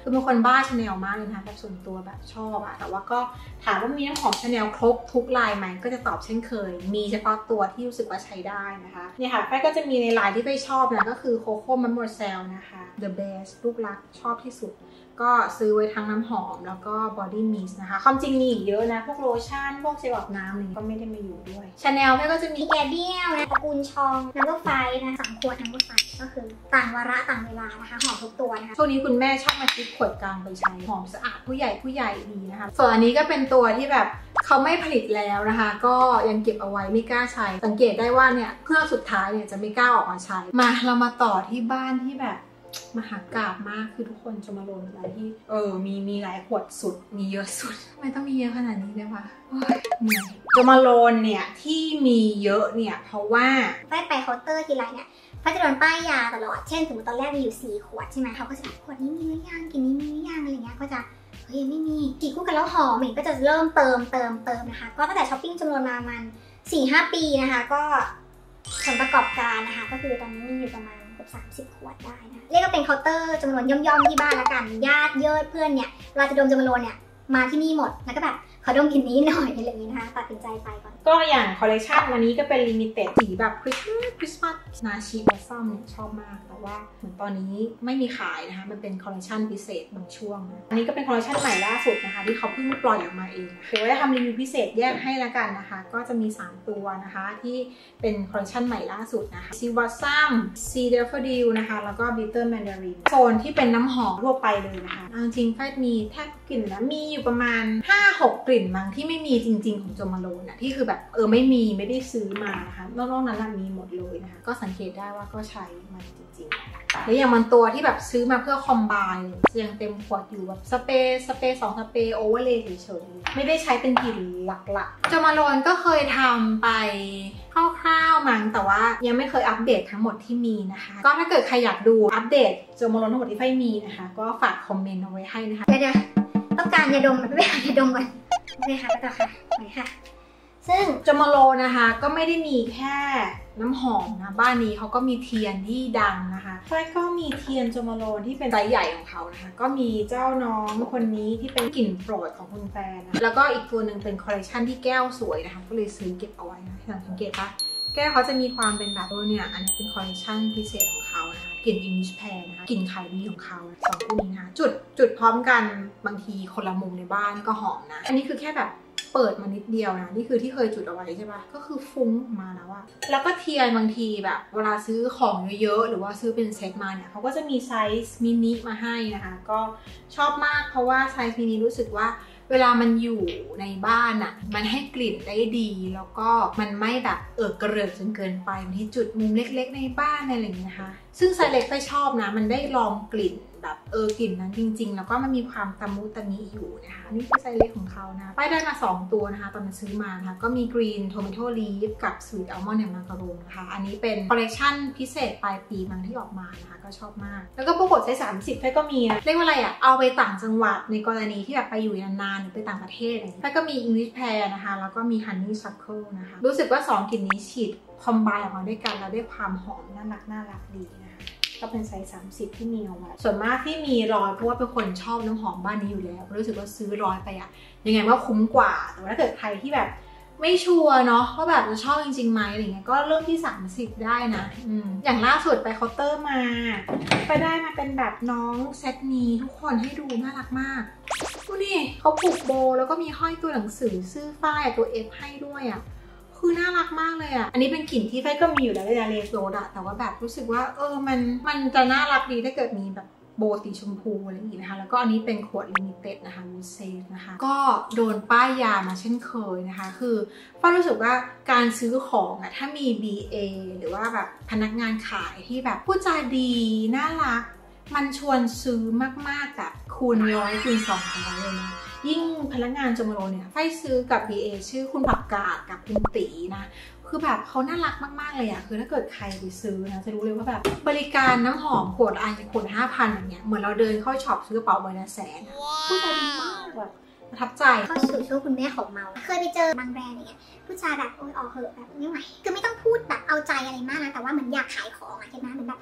คือเป็นคนบ้าชาแนลมากเลยนะคะแบบส่วนตัวแบบชอบอะแต่ว่าก็ถามว่ามีน้ำหอมชาแนลครบทุกลายไหมก็จะตอบเช่นเคยมีเฉพาะตัวที่รู้สึกว่าใช้ได้นะคะเนี่ยค่ะแป้ก็จะมีในลายที่ไปชอบนะก็คือโคโค่มัมโมเซลนะคะ The Best ลูกรักชอบที่สุดก็ซื้อไว้ทั้งน้ำหอมแล้วก็บอดี้มิสต์นะคะความจริงมีอีกเยอะนะพวกโลชั่นพวกเจลอาบน้ำอะไรก็ไม่ได้มาอยู่ด้วยชาแนลแม่ก็จะมีแกเดียลนะตระกูลชองน้ำลูกไฟนะ3 ขวดน้ำลูกไฟก็คือต่างวาระต่างเวลานะคะหอมทุกตัวนะคะช่วงนี้คุณแม่ชอบมาซื้อขวดกลางไปใช้หอมสะอาดผู้ใหญ่ดีนะคะส่วนอันนี้ก็เป็นตัวที่แบบเขาไม่ผลิตแล้วนะคะก็ยังเก็บเอาไว้ไม่กล้าใช้สังเกตได้ว่าเนี่ยเครื่องสุดท้ายเนี่ยจะไม่กล้าออกมาใช้มาเรามาต่อที่บ้านที่แบบมหากาพย์มากคือทุกคนจะมาลงอะไรที่มีหลายขวดสุดมีเยอะสุดทำไมต้องมีเยอะขนาดนี้ด้วยวะเหนื่อยจะมาโลนเนี่ยที่มีเยอะเนี่ยเพราะว่าไปเคาน์เตอร์ทีไรเนี่ยเขาจะโดนป้ายยาตลอดเช่นสมมติตอนแรกมีอยู่4 ขวดใช่ไหมเขาก็จะขวดนี้มีหรือยังกินนี้มีหรือยังอะไรเงี้ยก็จะเฮ้ยไม่มีกี่คู่กันแล้วหอมอีกก็จะเริ่มเติมนะคะก็ตั้งแต่ช้อปปิ้งจำนวนมามัน 4-5 ปีนะคะก็ผลประกอบการนะคะก็คือตอนนี้มีอยู่ประมาณเกือบ30 ขวดได้นะเรียกว่าเป็นเคาน์เตอร์จำนวนย่อมๆที่บ้านละกันญาติเยิดเพื่อนเนี่ยเราจะดมจำนวนเนี่ยมาที่นี่หมดแล้วก็แบบขอดมกลิ่นนี้หน่อยอะไรอย่างนี้นะคะตัดสินใจไปก่อนก็อย่างคอลเลคชันวันนี้ก็เป็นลิมิเต็ดสีแบบคริสต์มาสนาชีบอสซัมชอบมากแต่ว่าเหมือนตอนนี้ไม่มีขายนะคะมันเป็นคอลเลคชันพิเศษบางช่วงอันนี้ก็เป็นคอลเลคชันใหม่ล่าสุดนะคะที่เขาเพิ่งปล่อยออกมาเองเดี๋ยวจะทำรีวิวพิเศษแยกให้ละกันนะคะก็จะมี3ตัวนะคะที่เป็นคอลเลคชันใหม่ล่าสุดนะคะซีบอสซัมซีเดฟดิลนะคะแล้วก็บิตเตอร์แมนดารินโซนที่เป็นน้ำหอมทั่วไปเลยนะคะจริงๆแฟมีแทบกลิ่นนะมีอยู่ประมาณ 5-6 กลิ่นมั้งที่ไม่มีจริงๆของโจมาโลนที่คือแบบไม่ได้ซื้อมานะคะนอกนั้นมีหมดเลยนะคะก็สังเกตได้ว่าก็ใช้มันจริงๆแล้วอย่างบางตัวที่แบบซื้อมาเพื่อคอมไบน์ยังเต็มขวดอยู่แบบสเปรย์2 สเปรย์โอเวอร์เลย์เฉยๆไม่ได้ใช้เป็นกลิ่นหลักๆโจมาโลนก็เคยทำไปคร่าวๆมั้งแต่ว่ายังไม่เคยอัปเดตทั้งหมดที่มีนะคะก็ถ้าเกิดใครอยากดูอัปเดตโจมาโลนทั้งหมดที่ไฟมีนะคะก็ฝากคอมเมนต์เอาไว้ให้นะคะเดี๋ยวต้องการยาดมไปหายาดมก่อนโอเคค่ะไปต่อค่ะไปค่ะซึ่งโจมาโลนะคะก็ไม่ได้มีแค่น้ำหอมนะบ้านนี้เขาก็มีเทียนที่ดังนะคะแล้วก็มีเทียนโจมาโลที่เป็นไซส์ใหญ่ของเขานะคะก็มีเจ้าน้องคนนี้ที่เป็นกลิ่นโปรดของคุณแฟนนะแล้วก็อีกตัวหนึ่งเป็นคอลเลคชันที่แก้วสวยนะคะก็เลยซื้อเก็บเอาไว้นะสังเกตปะแก้วเขาจะมีความเป็นแบบเนี่ยอันนี้เป็นคอลเลคชันพิเศษของเขานะคะกลิ่น English Pear นะคะกลิ่นขายดีของเขา2 คู่นี้นะคะจุดพร้อมกันบางทีคนละมุมในบ้านก็หอมนะอันนี้คือแค่แบบเปิดมานิดเดียวนะนี่คือที่เคยจุดเอาไว้ใช่ปะก็คือฟุ้งมาแล้วอะแล้วก็เทียนบางทีแบบเวลาซื้อของเยอะๆหรือว่าซื้อเป็นเซตมาเนี่ยเขาก็จะมีไซส์มินิมาให้นะคะก็ชอบมากเพราะว่าไซส์มินิรู้สึกว่าเวลามันอยู่ในบ้านอะมันให้กลิ่นได้ดีแล้วก็มันไม่แบบกระเริกจนเกินไปบางทีจุดมุมเล็กๆในบ้านอะไรอย่างเงี้ยนะคะซึ่งไซส์เล็กก็ชอบนะมันได้ลองกลิ่นแบบกลิ่นนั้นจริงๆแล้วก็มันมีความตะมุตะมิอยู่นะคะนี่คือไซส์เล็กของเขานะป้ายได้มา2 ตัวนะคะตอนซื้อมานะคะก็มีกรีนโทมิโตลีฟกับสวีทอัลมอนด์แห่งมาการูนนะคะอันนี้เป็นคอลเลคชันพิเศษปลายปีบางที่ออกมานะคะก็ชอบมากแล้วก็พวกขวดไซส์30ก็มีนะเรียกว่าอะไรอะเอาไปต่างจังหวัดในกรณีที่แบบไปอยู่นานๆหรือไปต่างประเทศอะไรอย่างเงี้ยก็มี English Pear นะคะแล้วก็มี Honeysuckle นะคะรู้สึกว่า2 กลิ่นนี้ฉีดคอมไบน์ออกมาด้วยกันแล้วได้ความหอมน่ารักดีนะคะก็เป็นไซส์30ที่มีเอาไว้ส่วนมากที่มีรอยเพราะว่าเป็นคนชอบน้ำหอมบ้านนี้อยู่แล้วรู้สึกว่าซื้อรอยไปอะยังไงว่าคุ้มกว่าแต่ว่าถ้าเกิดใครที่แบบไม่ชัวร์เนาะว่าแบบจะชอบจริงๆไหมอะไรเงี้ยก็เริ่มที่30ได้นะอย่างล่าสุดไปเคาน์เตอร์มาไปได้มาเป็นแบบน้องเซตนี้ทุกคนให้ดูน่ารักมากดูนี่เขาผูกโบแล้วก็มีห้อยตัวหนังสือซื่อฝ้ายตัว F ให้ด้วยอะคือน่ารักมากเลยอ่ะอันนี้เป็นกลิ่นที่ไฟก็มีอยู่แล้วในเลโซดอะแต่ว่าแบบรู้สึกว่ามันจะน่ารักดีถ้าเกิดมีแบบโบสีชมพูอะไรอย่างนี้นะคะแล้วก็อันนี้เป็นขวดลิมิเต็ดนะคะวูเซฟนะคะก็โดนป้ายยามาเช่นเคยนะคะคือฟ้ารู้สึกว่าการซื้อของอะถ้ามี BA หรือว่าแบบพนักงานขายที่แบบพูดจาดีน่ารักมันชวนซื้อมากๆแบบคูณ100คูณ200เลยนะยิ่งพนักงานโจมาโลเนี่ยไฟซื้อกับ BA ชื่อคุณผักกาดกับคุณตีนะคือแบบเขาน่ารักมากๆเลยอะคือถ้าเกิดใครไปซื้อนะจะรู้เลยว่าแบบบริการน้ำหอมขวดขวด 5,000 อย่างเงี้ยเหมือนเราเดินเข้าช็อปซื้อกระเป๋าใบละ100,000ผู้ชายดีมากแบบประทับใจเข้าสู่ช่วงคุณแม่ของเมาเคยไปเจอบางแบรนด์อย่างเงี้ยผู้ชายแบบออกเหอะแบบไม่ไหวคือไม่ต้องพูดแบบเอาใจอะไรมากนะแต่ว่าเหมือนอยากขายของอะใช่ไหมเหมือนแบบ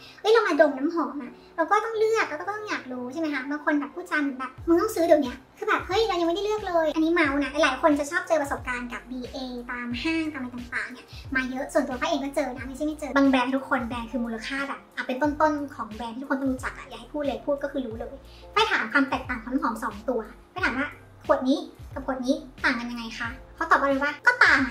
เรามาดมน้ำหอมอะเราก็ต้องเลือกเราก็ต้องอยากรู้ใช่ไหมคะบางคนแบบพูดจาแบบมึงต้องซื้อเดี๋ยวนี้คือแบบเฮ้ยเรายังไม่ได้เลือกเลยอันนี้เมาส์นะหลายคนจะชอบเจอประสบการณ์กับ BA ตามห้างตามอะไรต่างๆเนี่ยมาเยอะส่วนตัวฝ้ายเองก็เจอนะไม่ใช่ไม่เจอบางแบรนด์ทุกคนแบรนด์คือมูลค่าแบบเป็นต้นๆของแบรนด์ที่ทุกคนต้องรู้จักอย่าให้พูดเลยพูดก็คือรู้เลยฝ้ายถามความแตกต่างของน้ำหอม2ตัวฝ้ายถามว่าขวดนี้กับขวดนี้ต่างกันยังไงคะเขาตอบมาเลยว่าก็ต่าง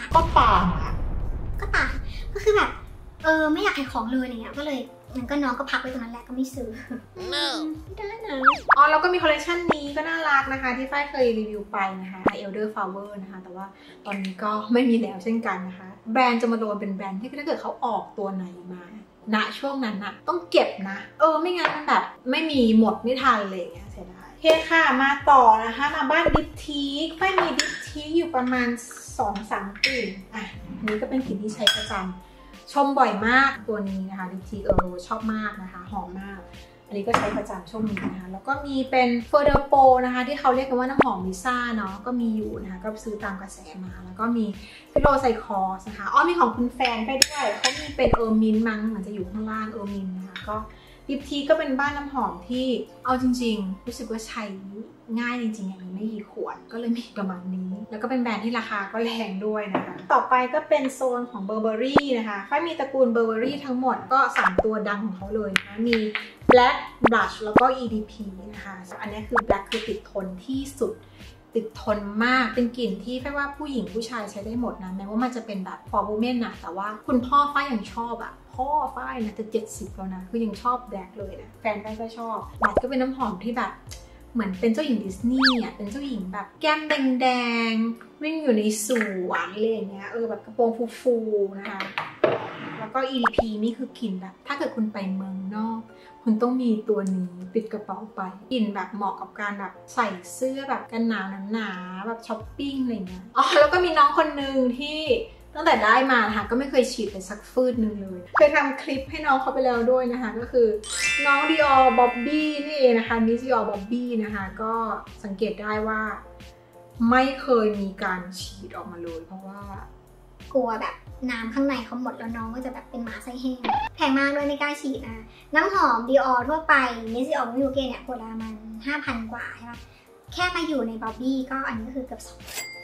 ก็คือแบบไม่อยากขายของเลยอะไรเงี้ยก็เลยมันก็น้องก็พักไว้ตรงนั้นแหละก็ไม่ซื้อ ไม่ได้นะแล้วก็มีคอลเลคชันนี้ก็น่ารักนะคะที่ฝ้ายเคยรีวิวไปนะคะ Elder Flower นะคะแต่ว่าตอนนี้ก็ไม่มีแล้วเช่นกันนะคะแบรนด์จะมาโดนเป็นแบรนด์ที่ถ้าเกิดเขาออกตัวไหนมาณช่วงนั้นอะต้องเก็บนะไม่งั้นมันแบบไม่มีหมดไม่ทันเลยเงี้ยเสียดายโอเคค่ะมาต่อนะคะมาบ้านดิปทีคฝ้ายมีดิปทีคอยู่ประมาณ 2-3 กลิ่นนี้ก็เป็นกลิ่นที่ใช้ประจำชมบ่อยมากตัวนี้นะคะดิปทีคชอบมากนะคะหอมมากอันนี้ก็ใช้ประจำช่วงนี้นะคะแล้วก็มีเป็นเฟอร์เดอร์โปนะคะที่เขาเรียกกันว่าน้ำหอมลิซ่าเนาะก็มีอยู่นะคะก็ซื้อตามกระแสมาแล้วก็มีฟิโลไซคอสนะคะมีของคุณแฟนไปด้วยเขามีเป็นมินมั้งเหมือนจะอยู่ข้างล่างมินนะคะก็ดิปทีก็เป็นบ้านน้ำหอมที่เอาจริงๆรู้สึกว่าใช้ง่ายจริงๆอย่างนี้ไม่กี่ขวดก็เลยมีประมาณนี้แล้วก็เป็นแบรนด์ที่ราคาก็แรงด้วยนะคะต่อไปก็เป็นโซนของเบอร์เบอรี่นะคะฝ้ายมีตระกูลเบอร์เบอรี่ทั้งหมดก็3ตัวดังของเขาเลยนะมี Black Blush แล้วก็ EDP นะคะอันนี้คือ Black คือติดทนที่สุดติดทนมากเป็นกลิ่นที่ฝ้ายว่าผู้หญิงผู้ชายใช้ได้หมดนะแม้ว่ามันจะเป็นแบบ for women นะแต่ว่าคุณพ่อฝ้ายยังชอบพ่อฝ้ายนะจะ70แล้วนะคือยังชอบแบล็คเลยนะแฟนฝ้ายก็ชอบบัตก็เป็นน้ำหอมที่แบบเหมือนเป็นเจ้าหญิงดิสนีย์เป็นเจ้าหญิงแบบแก้มแดงๆวิ่งอยู่ในสวนอะไรอย่างเงี้ยแบบกระโปรงฟูๆนะคะแล้วก็ EDP นี่คือกลิ่นแบบถ้าเกิดคุณไปเมืองนอกคุณต้องมีตัวนี้ติดกระเป๋าไปกลิ่นแบบเหมาะกับการแบบใส่เสื้อแบบกันหนาวหนาๆแบบช้อปปิ้งอะไรเงี้ยแล้วก็มีน้องคนนึงที่ตั้งแต่ได้มานะคะก็ไม่เคยฉีดเลยสักฟืดนึงเลยเคยทำคลิปให้น้องเขาไปแล้วด้วยนะคะก็คือน้อง Dior Bobby นี่เองนะคะมิส Dior Bobby นะคะก็สังเกตได้ว่าไม่เคยมีการฉีดออกมาเลยเพราะว่ากลัวแบบน้ำข้างในเขาหมดแล้วน้องก็จะแบบเป็นหมาไส้แห้งแพงมากด้วยไม่กล้าฉีดนะน้ำหอม Dior ทั่วไปมิส Dior Bobby เนี่ยขวดละมัน 5,000 กว่าใช่ปะแค่มาอยู่ใน Bobby ก็อันนี้ก็คือเกือบ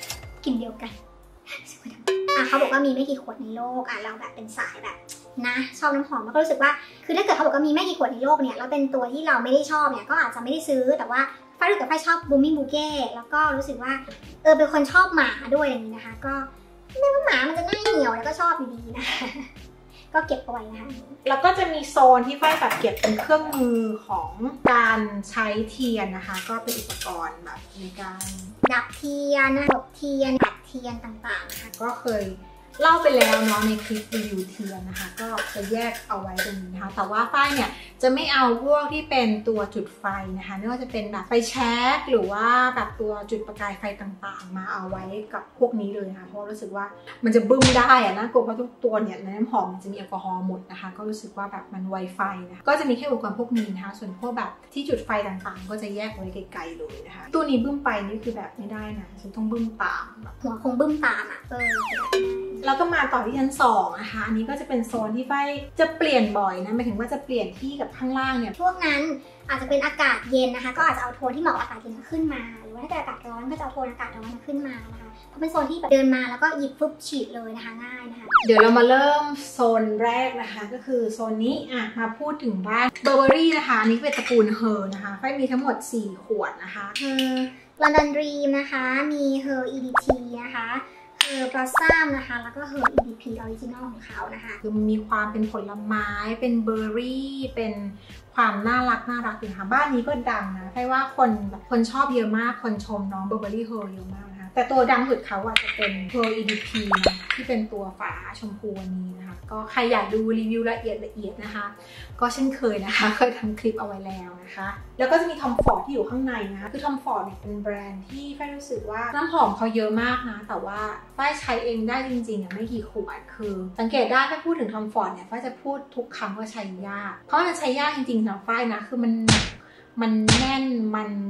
2กินเดียวกันเขาบอกว่ามีไม่กี่ขวดในโลกเราแบบเป็นสายแบบนะชอบน้ำหอมแล้วก็รู้สึกว่าคือถ้าเกิดเขาบอกว่ามีไม่กี่ขวดในโลกเนี่ยแล้วเป็นตัวที่เราไม่ได้ชอบเนี่ยก็อาจจะไม่ได้ซื้อแต่ว่าฝ้ายรู้สึกฝ้ายชอบบูมมี่บูเก้แล้วก็รู้สึกว่าเป็นคนชอบหมาด้วยอย่างนี้นะคะก็ไม่ว่าหมามันจะน่าเหี่ยวแล้วก็ชอบอยู่ดีนะก็เก็บเอาไว้นะคะแล้วก็จะมีโซนที่ฝ้ายแบบเก็บเป็นเครื่องมือของการใช้เทียนนะคะก็เป็นอุปกรณ์แบบในการดับเทียนบดเทียนอัดเทียนต่างๆนะคะก็เคยเล่าไปแล้วเนาะในคลิปรีวิวเทียนนะคะก็จะแยกเอาไว้ตรงนี้นะคะแต่ว่าฝ้ายเนี่ยจะไม่เอาพวกที่เป็นตัวจุดไฟนะคะไม่ว่าจะเป็นแบบไฟแช็กหรือว่าแบบตัวจุดประกายไฟต่างๆมาเอาไว้กับพวกนี้เลยนะคะเพราะรู้สึกว่ามันจะบึ้มได้นะกลัวเพราะทุกตัวเนี่ยในน้ำหอมมันจะมีแอลกอฮอล์หมดนะคะก็รู้สึกว่าแบบมันไวไฟนะก็จะมีแค่อุปกรณ์พวกนี้นะคะส่วนพวกแบบที่จุดไฟต่างๆก็จะแยกไว้ไกลๆเลยนะคะตัวนี้บึ้มไปนี่คือแบบไม่ได้นะฉันต้องบึ้มตามแบบหัวคงบึ้มตามแล้วก็มาต่อที่ชั้น2นะคะอันนี้ก็จะเป็นโซนที่ฝ้ายจะเปลี่ยนบ่อยนะหมายถึงว่าจะเปลี่ยนที่กับข้างล่างเนี่ยช่วงนั้นอาจจะเป็นอากาศเย็นนะคะก็อาจจะเอาโทนที่เหมาะกับอากาศเย็นขึ้นมาหรือว่าถ้าเกิดอากาศร้อนก็จะเอาโทนอากาศร้อนขึ้นมานะคะเพราะเป็นโซนที่แบบเดินมาแล้วก็หยิบปุ๊บฉีดเลยนะคะง่ายนะคะเดี๋ยวเรามาเริ่มโซนแรกนะคะก็คือโซนนี้มาพูดถึงบ้านเบอร์เบอรี่นะคะอันนี้เป็นตระกูลเฮอร์นะคะฝ้ายมีทั้งหมด4ขวดนะคะลอนดอนดรีมนะคะมีเฮอร์ EDT นะคะปลาซ่ามนะคะแล้วก็EDP ออริจินอลของเขานะคะคือมีความเป็นผลไม้เป็นเบอร์รี่เป็นความน่ารักอยู่ค่ะบ้านนี้ก็ดังนะใช่ว่าคนชอบเยอะมากคนชมน้องเบอร์เบอรี่เฮอร์เยอะมากนะคะแต่ตัวดังสุดเขาจะเป็นEDP นะที่เป็นตัวฝาชมพูวันนี้นะคะก็ใครอยากดูรีวิวละเอียดนะคะก็เช่นเคยนะคะเคยทำคลิปเอาไว้แล้วนะคะแล้วก็จะมีทอมฟอร์ดที่อยู่ข้างในนะคะคือทอมฟอร์ดเนี่ยเป็นแบรนด์ที่ฝ้ายรู้สึกว่าน้ำหอมเขาเยอะมากนะแต่ว่าฝ้ายใช้เองได้จริงๆไม่กี่ขวดคือสังเกตได้ถ้าพูดถึงทอมฟอร์ดเนี่ยฝ้ายจะพูดทุกครั้งว่าใช้ยากเพราะมันใช้ยากจริงๆสำหรับฝ้ายนะคือมันแน่นมันตะ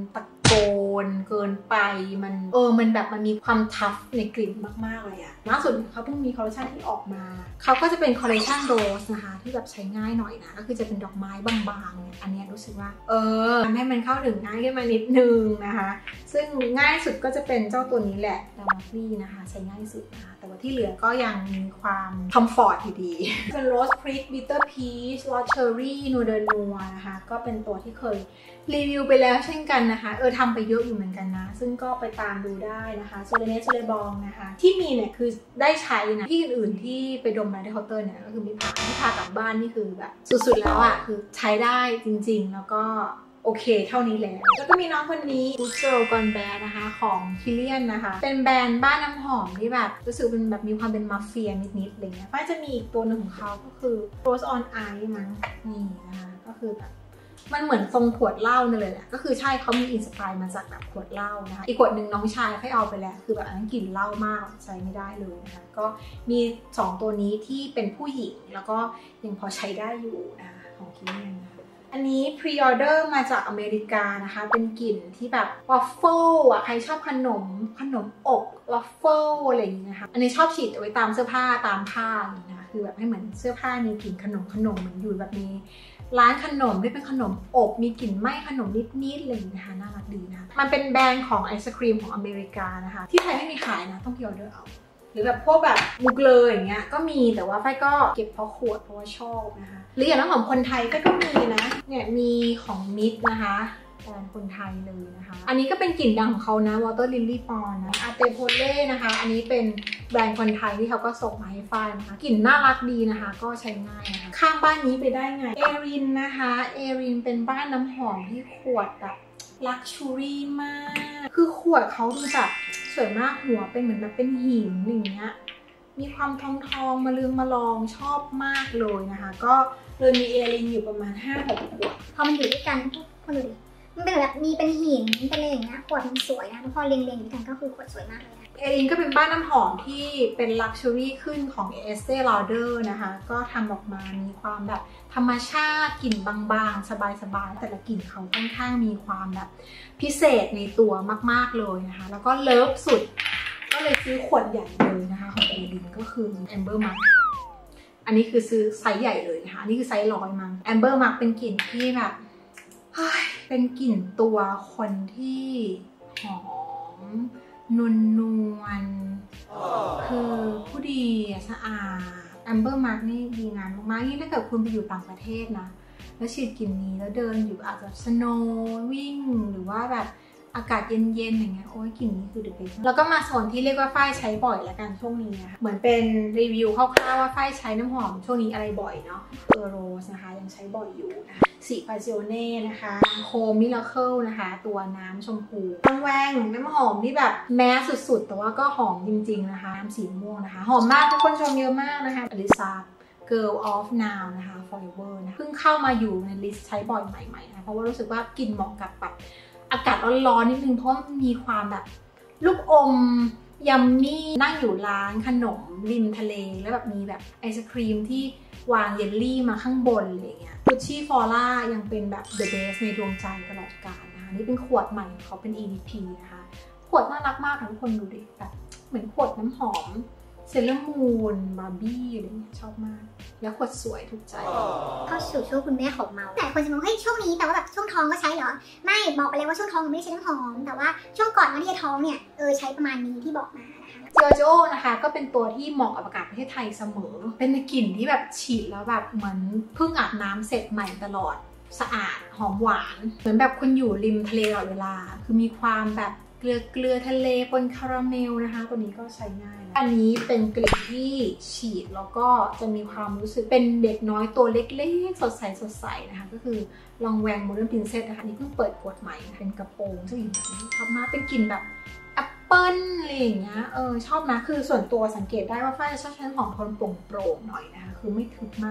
โกนเกินไปมันแบบมันมีความทัฟในกลิ่นมากๆเลยอะล่าสุดเขาเพิ่งมีคอลเลคชันที่ออกมาเขาก็จะเป็นคอลเลคชันโรสนะคะที่แบบใช้ง่ายหน่อยนะก็คือจะเป็นดอกไม้บางๆเนี่ยอันนี้รู้สึกว่าทำให้มันเข้าถึงง่ายขึ้นมานิดนึงนะคะซึ่งง่ายสุดก็จะเป็นเจ้าตัวนี้แหละดามาฟลี่นะคะใช้ง่ายสุดนะคะแต่ว่าที่เหลือก็ยังมีความคอมฟอร์ตอยู่ดีเป็นโรสพริกบิตเตอร์พีชลอเชอรี่นูเดนัวนะคะก็เป็นตัวที่เคยรีวิวไปแล้วเช่นกันนะคะทำไปเยอะอยู่เหมือนกันนะซึ่งก็ไปตามดูได้นะคะโซเลเนสโซเลบองนะคะที่มีเนี่ยคือได้ใช้นะที่อื่นๆที่ไปดมมาในเคาน์เตอร์เนี่ยก็คือไม่พากลับบ้านนี่คือแบบสุดๆแล้วอ่ะคือใช้ได้จริงๆแล้วก็โอเคเท่านี้แล้วก็มีน้องคนนี้ Good Girl Gone Bad นะคะของ Kilian นะคะเป็นแบรนด์บ้านน้ำหอมที่แบบรู้สึกเป็นแบบมีความเป็นมาเฟียนิดๆอะไรเงี้ยก็จะมีอีกตัวหนึ่งของเขาก็คือ Rose on Ice มั้งนี่นะคะก็คือแบบมันเหมือนทรงขวดเหล้านั่นเลยแหละก็คือใช่เขามีอินสปายมาจากแบบขวดเหล้านะคะอีกขวดหนึ่งน้องชายให้เอาไปแล้วคือแบบอันนั้นกลิ่นเหล้ามากใช้ไม่ได้เลยนะคะก็มี2ตัวนี้ที่เป็นผู้หญิงแล้วก็ยังพอใช้ได้อยู่นะคะของ Kilian อันนี้พรีออเดอร์มาจากอเมริกานะคะเป็นกลิ่นที่แบบวอฟเฟิลอ่ะใครชอบขนมอบวอฟเฟิลอะไรอย่างเงี้ยนะคะอันนี้ชอบฉีดเอาไว้ตามเสื้อผ้าตามผ้าอย่างเงี้ยคือแบบให้เหมือนเสื้อผ้ามีกลิ่นขนมเหมือนอยู่แบบนี้ร้านขนมที่เป็นขนมอบมีกลิ่นไหม้ขนมนิดๆอะไรอย่างเงี้ยนะคะน่ารักดีนะมันเป็นแบรนด์ของไอศครีมของอเมริกานะคะที่ไทยไม่มีขายนะต้องพรีออเดอร์เอาหรือแบบพวกแบบมุกเลยอย่างเงี้ยก็มีแต่ว่าไฟก็เก็บเพราะขวดเพราะว่าชอบนะคะหรืออย่างน้ำหอมคนไทยก็มีนะเนี่ยมีของมิดนะคะแบรนด์คนไทยเลยนะคะอันนี้ก็เป็นกลิ่นดังของเขานะ Water Lily Pond นะอาเตโพเล่นะคะอันนี้เป็นแบรนด์คนไทยที่เขาก็ส่งมาให้ฝ้ายนะคะกลิ่นน่ารักดีนะคะก็ใช้ง่ายนะคะข้างบ้านนี้ไปได้ไงเอรินนะคะเอรินเป็นบ้านน้ำหอมที่ขวดแบบลักชูรี่มากคือขวดเขาดูแบบสวยมากหัวเป็นเหมือนแบบเป็นหินอย่างเงี้ยมีความทองมาเรืองมาลองชอบมากเลยนะคะก็เลยมีเอรินอยู่ประมาณ 5-6 ขวดพอมันอยู่ด้วยกันก็ดูดิมันเป็นแบบมีเป็นหินเป็นอะไรอย่างเงี้ยขวดมันสวยนะแล้วพอเรียงๆด้วยกันก็คือขวดสวยมากเลยเอรินก็เป็นบ้านน้ำหอมที่เป็นลักชัวรี่ขึ้นของ Estée Lauder นะคะก็ทำออกมามีความแบบธรรมชาติกลิ่นบางๆสบายๆแต่ละกลิ่นเขาค่อนข้างมีความแบบพิเศษในตัวมากๆเลยนะคะแล้วก็เลิฟสุดก็เลยซื้อขวดใหญ่เลยนะคะของเอรินก็คือ Amber Mark อันนี้คือซื้อไซส์ใหญ่เลยนะคะนี่คือไซส์100 มั้ง Amber Mark เป็นกลิ่นที่แบบเป็นกลิ่นตัวคนที่หอมนวลคือผู้ดีสะอาด Amber Mark นี่ดีงานมากๆนี่ถ้าเกิดคุณไปอยู่ต่างประเทศนะแล้วฉีดกลิ่นนี้แล้วเดินอยู่อาจจะสโนว์วิ่งหรือว่าแบบอากาศเย็นๆอย่างเงี้ยโอ้ยกลิ่นนี้คือเด็ดเด็ดแล้วก็มาโซนที่เรียกว่าฝ้ายใช้บ่อยละกันช่วงนี้ค่ะเหมือนเป็นรีวิวคร่าวๆว่าฝ้ายใช้น้ำหอมช่วงนี้อะไรบ่อยเนาะโรสนะคะยังใช้บ่อยอยู่นะคะสีพาซิโอเน่นะคะโคมิลาเคิลนะคะตัวน้ำชมพูน้ำแวงน้ำหอมที่แบบแม้สุดๆแต่ว่าก็หอมจริงๆนะคะน้ำสีม่วงนะคะหอมมากทุกคนชมเยอะมากนะคะอลิซาGirl of Now นะคะ Forever นะเพิ่งเข้ามาอยู่ในลิสต์ใช้บ่อยใหม่ๆนะเพราะว่ารู้สึกว่ากลิ่นเหมาะกับแบบอากาศร้อนๆนิดนึงเพราะมีความแบบลูกอมยัมมี่นั่งอยู่ร้านขนมริมทะเลแล้วแบบมีแบบไอศครีมที่วางเยลลี่มาข้างบนอะไรเงี้ยกุชชี่ฟอร่ายังเป็นแบบ the best ในดวงใจตลอดกาลนะคะนี่เป็นขวดใหม่เขาเป็น EDP นะคะขวดน่ารักมากทุกคนดูดิแบบเหมือนขวดน้ำหอมเซเลอร์มูนบาร์บี้อะไรเงี้ยชอบมากแล้วขวดสวยถูกใจเข้าสู่ช่วงคุณแม่ของเมาแต่คนจะมองเฮ้ยช่วงนี้แต่ว่าแบบช่วงท้องก็ใช้เหรอไม่บอกไปเลยว่าช่วงท้องไม่ใช้น้ำหอมแต่ว่าช่วงก่อนที่จะท้องเนี่ยใช้ประมาณนี้ที่บอกมาเจียวโจนะคะก็เป็นตัวที่เหมาะกับอากาศประเทศไทยเสมอเป็นกลิ่นที่แบบฉีดแล้วแบบเหมือนเพิ่งอาบน้ำเสร็จใหม่ตลอดสะอาดหอมหวานเหมือนแบบคุณอยู่ริมทะเลตลอดเวลาคือมีความแบบเกลือทะเลปนคาราเมลนะคะตัวนี้ก็ใช้ง่ายอันนี้เป็นกลิ่นที่ฉีดแล้วก็จะมีความรู้สึกเป็นเด็กน้อยตัวเล็กๆสดใสนะคะก็คือลองแวงโมเดิร์นพรินเซสนะคะนี่เพิ่งเปิดขวดใหม่เป็นกระโปรงเจ้าหญิงแบบนี้ชอบมากเป็นกลิ่นแบบแอปเปิ้ลอะไรอย่างเงี้ยชอบนะคือส่วนตัวสังเกตได้ว่าฝ้ายจะชอบใช้น้ำหอมโทนโปร่งๆหน่อยนะคะคือไม่ทึบมาก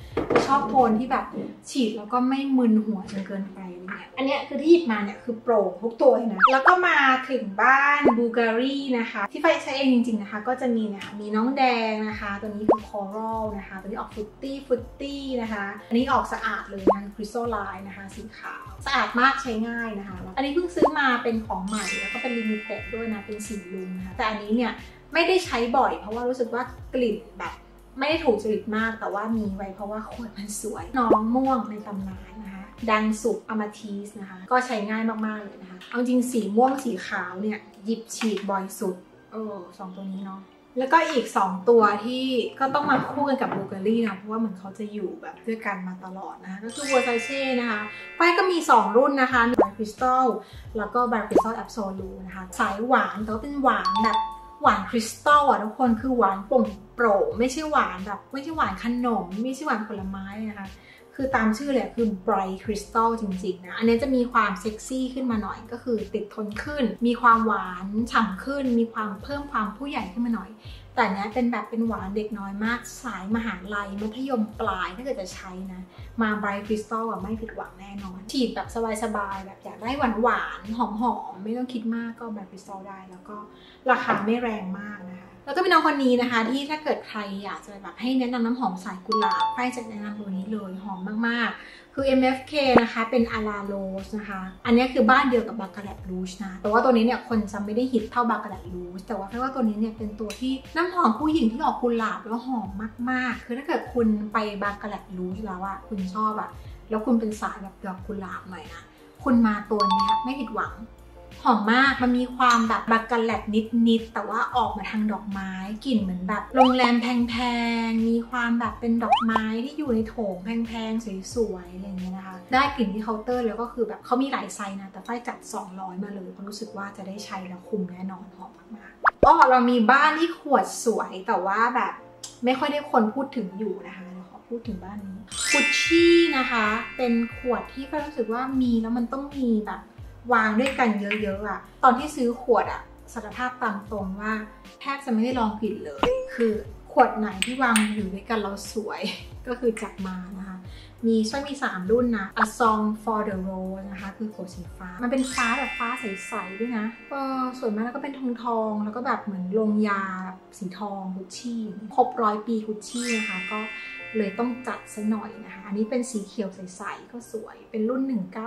ชอบโทนที่แบบฉีดแล้วก็ไม่มึนหัวจนเกินไปเนี่ยอันนี้คือที่หยิบมาเนี่ยคือโปร่งทุกตัวเลยนะแล้วก็มาถึงบ้านบูการีนะคะที่ไฟใช้เองจริงๆนะคะก็จะมีนะคะมีน้องแดงนะคะตัวนี้คือคอรัลนะคะตัวนี้ออกฟรุตตี้นะคะอันนี้ออกสะอาดเลยนะคะคริสตัลไลน์นะคะสีขาวสะอาดมากใช้ง่ายนะคะอันนี้เพิ่งซื้อมาเป็นของใหม่แล้วก็เป็นลิมิเต็ดด้วยนะเป็นสีลุงนะคะแต่อันนี้เนี่ยไม่ได้ใช้บ่อยเพราะว่ารู้สึกว่ากลิ่นแบบไม่ได้ถูกจริตมากแต่ว่ามีไว้เพราะว่าขวดมันสวยน้องม่วงในตำนานนะคะดังสุกอมาทีสนะคะก็ใช้ง่ายมากๆเลยนะคะเอาจริงสีม่วงสีขาวเนี่ยหยิบฉีดบ่อยสุดสองตัวนี้เนาะแล้วก็อีก2ตัวที่ก็ต้องมาคู่กันกับบูการีนะเพราะว่าเหมือนเขาจะอยู่แบบด้วยกันมาตลอดนะคะก็คือ Versace นะคะไปก็มี2รุ่นนะคะมี By Crystal แล้วก็ By Crystal Absolute นะคะสายหวานแต่ว่าเป็นหวานแบบหวานคริสตัลอ่ะทุกคนคือหวานโปร่งไม่ใช่หวานแบบไม่ใช่หวานขนมไม่ใช่หวานผลไม้นะคะคือตามชื่อเลยคือ Bright Crystal จริงๆนะอันนี้จะมีความเซ็กซี่ขึ้นมาหน่อยก็คือติดทนขึ้นมีความหวานฉ่ำขึ้นมีความเพิ่มความผู้ใหญ่ขึ้นมาหน่อยแต่เนี้ยเป็นแบบเป็นหวานเด็กน้อยมากสายมหาลัยมัธยมปลายถ้าเกิดจะใช้นะมา Bright Crystal อ่ะไม่ผิดหวังแน่นอนฉีดแบบสบายๆแบบอยากได้หวานหอมไม่ต้องคิดมากก็ Bright Crystal ได้แล้วก็ราคาไม่แรงมากนะคะแล้วก็มีน้องคนนี้นะคะที่ถ้าเกิดใครอยากจะแบบให้แนะนำน้ำหอมสายกุหลาบไฟจะแนะนำตัวนี้เลยหอมมากๆคือ MFK นะคะเป็นอาราโรสนะคะอันนี้คือบ้านเดียวกับบาคาแรตรูชนะแต่ว่าตัวนี้เนี่ยคนจะไม่ได้ฮิตเท่าบาคาแรตรูชแต่ว่าแปลว่าตัวนี้เนี่ยเป็นตัวที่น้ำหอมผู้หญิงที่ออกกุหลาบแล้วหอมมากๆคือถ้าเกิดคุณไปบาคาแรตรูชแล้วอะคุณชอบอะแล้วคุณเป็นสายแบบดอกกุหลาบหน่อยนะคุณมาตัวนี้ไม่ผิดหวังหอมมากมันมีความแบบบาคาแรตนิดแต่ว่าออกมาทางดอกไม้กลิ่นเหมือนแบบโรงแรมแพงๆมีความแบบเป็นดอกไม้ที่อยู่ในโถงแพงๆสวยๆอะไรอย่างเงี้ยนะคะได้กลิ่นที่เคาน์เตอร์แล้วก็คือแบบเขามีหลายไซส์นะแต่ไฟจัด200มาเลยเพราะรู้สึกว่าจะได้ใช้แล้วคุ้มแน่นอนหอมมากๆก็เรามีบ้านที่ขวดสวยแต่ว่าแบบไม่ค่อยได้คนพูดถึงอยู่นะคะพูดถึงบ้านนี้กุชชี่นะคะเป็นขวดที่ก็รู้สึกว่ามีแล้วมันต้องมีแบบวางด้วยกันเยอะๆอ่ะตอนที่ซื้อขวดอ่ะสารภาพตามตรงว่าแทบจะไม่ได้ลองกลิ่นเลยคือขวดไหนที่วางอยู่ด้วยกันเราสวยก็คือจับมานะคะมี3 รุ่นนะ A Song for the Rose นะคะคือขวดสีฟ้ามันเป็นฟ้าแบบฟ้าใสๆด้วยนะสวยมากแล้วก็เป็นทองแล้วก็แบบเหมือนลงยาแบบสีทองกุชชี่ครบ100 ปีกุชชี่นะคะก็เลยต้องจัดซะหน่อยนะคะอันนี้เป็นสีเขียวใสๆก็สวยเป็นรุ่น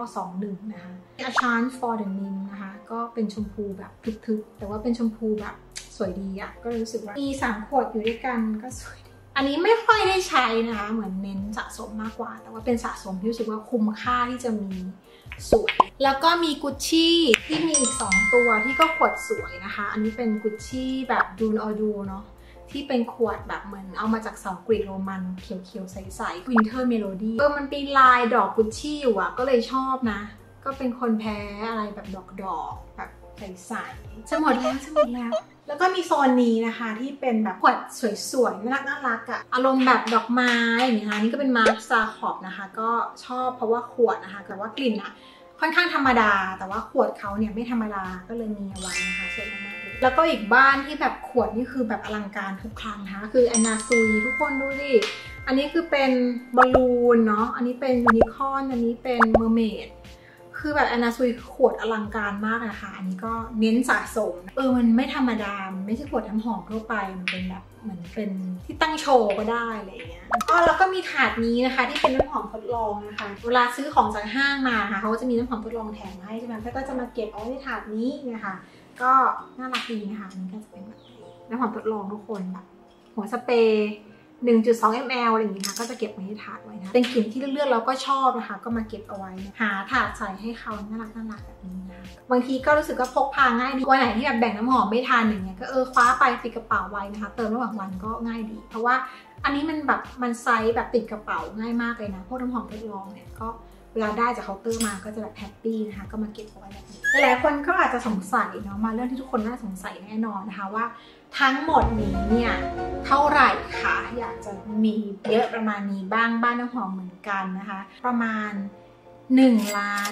1921นะคะ A Chance for the Nim นะคะก็เป็นชมพูแบบทึบๆแต่ว่าเป็นชมพูแบบสวยดีอ่ะก็รู้สึกว่ามี3 ขวดอยู่ด้วยกันก็สวยดีอันนี้ไม่ค่อยได้ใช้นะคะเหมือนเน้นสะสมมากกว่าแต่ว่าเป็นสะสมที่รู้สึกว่าคุ้มค่าที่จะมีสวยแล้วก็มีกุชชี่ที่มีอีก2 ตัวที่ก็ขวดสวยนะคะอันนี้เป็นกุชชี่แบบดูนออดูเนาะที่เป็นขวดแบบเหมือนเอามาจาก2 กรีกโรมันเขียวๆใสๆ Winter Melody มันเป็นลายดอกกุชชี่อยู่อ่ะก็เลยชอบนะก็เป็นคนแพ้อะไรแบบดอกๆแบบใสๆจะหมดแล้วแล้วก็มีโซนนี้นะคะที่เป็นแบบขวดสวยๆน่ารักอะอารมณ์แบบดอกไม้อย่างเงี้ยนี่ก็เป็นมาร์คซาคอบนะคะก็ชอบเพราะว่าขวดนะคะแต่ว่ากลิ่นอะค่อนข้างธรรมดาแต่ว่าขวดเขาเนี่ยไม่ธรรมดาก็เลยมีเอาไว้นะคะสวยมากๆเลยแล้วก็อีกบ้านที่แบบขวดนี่คือแบบอลังการทุกครั้งนะคะคือแอนนาซุยทุกคนดูดิอันนี้คือเป็นบอลลูนเนาะอันนี้เป็นยูนิคอร์นอันนี้เป็นเมอร์เมดคือแบบแอนนาซุยขวดอลังการมากนะคะอันนี้ก็เน้นสะสมมันไม่ธรรมดามันไม่ใช่ขวดน้ำหอมทั่วไปมันเป็นแบบเหมือนเป็นที่ตั้งโชว์ก็ได้อะไรอย่างเงี้ยแล้วก็มีถาดนี้นะคะที่เป็นน้ำหอมทดลองนะคะเวลาซื้อของจากห้างมาค่ะเขาก็จะมีน้ำหอมทดลองแถมให้ใช่ไหมก็จะมาเก็บเอาไว้ในถาดนี้นะคะก็น่ารักดีนะคะนี่ก็จะเป็นแบบน้ำหอมทดลองทุกคนแบบหัวสเปรย์1.2 ml อะไรอย่างนี้นะก็จะเก็บไว้ในถาดไว้นะเป็นกลิ่นที่เลือกเราก็ชอบนะคะก็มาเก็บเอาไว้หาถาดใส่ให้เขาน่ารักแบบนี้นะบางทีก็รู้สึกว่าพกพาง่ายดีวันไหนที่แบบแบ่งน้ำหอมไม่ทันอย่างเงี้ยก็คว้าไปติดกระเป๋าไว้นะคะเติมระหว่างวันก็ง่ายดีเพราะว่าอันนี้มันแบบมันไซส์แบบติดกระเป๋าง่ายมากเลยนะพวกน้ำหอมทดลองเนี่ยก็เวลาได้จากเคาน์เตอร์มาก็จะแบบแฮปปี้นะคะก็มาเก็บเอาไว้แบบนี้หลายคนก็อาจจะสงสัยเนาะมาเรื่องที่ทุกคนน่าสงสัยแน่นอนนะคะว่าทั้งหมดนี้เนี่ยเท่าไหร่คะอยากจะมีเยอะประมาณนี้บ้างบ้านน้ำหอมเหมือนกันนะคะประมาณ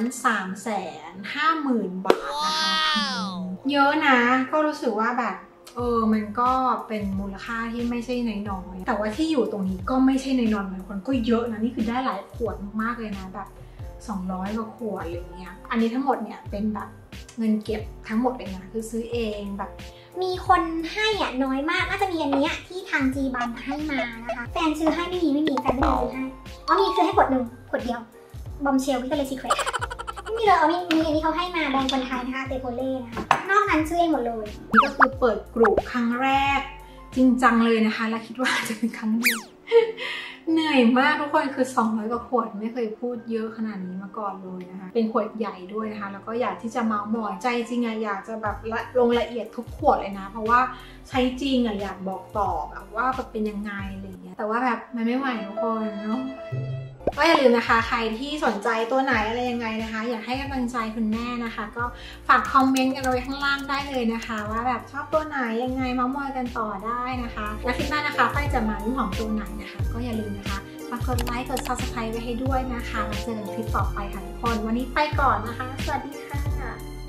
1,350,000 บาทนะคะเยอะนะก็รู้สึกว่าแบบมันก็เป็นมูลค่าที่ไม่ใช่น้อยๆแต่ว่าที่อยู่ตรงนี้ก็ไม่ใช่น้อยๆเหมือนคนก็เยอะนะนี่คือได้หลายขวดมากๆเลยนะแบบ200 กว่าขวดอะไรเงี้ยอันนี้ทั้งหมดเนี่ยเป็นแบบเงินเก็บทั้งหมดเลยนะคือซื้อเองแบบมีคนให้น้อยมากน่าจะมีอันนี้ที่ทางจีบันให้มานะคะแฟนซื้อให้ไม่มีแฟนไม่มีซื้อให้มีซื้อให้ขวดหนึ่งขวดเดียวบอมเชลวิกเตอร์ซีเครตไม่มีเลยมีอันนี้เขาให้มาแบรนด์คนไทยนะคะเตโพเล่นะคะนอกนั้นซื้อเองหมดเลยนี่ก็คือเปิดกลุ่มครั้งแรกจริงจังเลยนะคะและคิดว่าจะเป็นครั้งเดียวเหนื่อยมากทุกคนคือ200 กว่าขวดไม่เคยพูดเยอะขนาดนี้มาก่อนเลยนะคะเป็นขวดใหญ่ด้วยนะคะแล้วก็อยากที่จะเมาหมอยใจจริงอยากจะแบบลงละเอียดทุกขวดเลยนะเพราะว่าใช้จริงอยากบอกต่อแบบว่าเป็นยังไงอะไรอย่างเงี้ยแต่ว่าแบบมันไม่ไหวทุกคนเนาะก็อย่าลืมนะคะใครที่สนใจตัวไหนอะไรยังไงนะคะอยากให้กำลังใจคุณแม่นะคะก็ฝากคอมเมนต์กันไว้ข้างล่างได้เลยนะคะว่าแบบชอบตัวไหนยังไงเมาท์มอยกันต่อได้นะคะและคลิปหน้านะคะไฟจะมาน้ำหอมตัวไหนนะคะก็อย่าลืมนะคะฝากกดไลค์กด Subscribe ไว้ให้ด้วยนะคะแล้วเจอกันคลิปต่อไปค่ะทุกคนวันนี้ไปก่อนนะคะสวัสดีค่ะ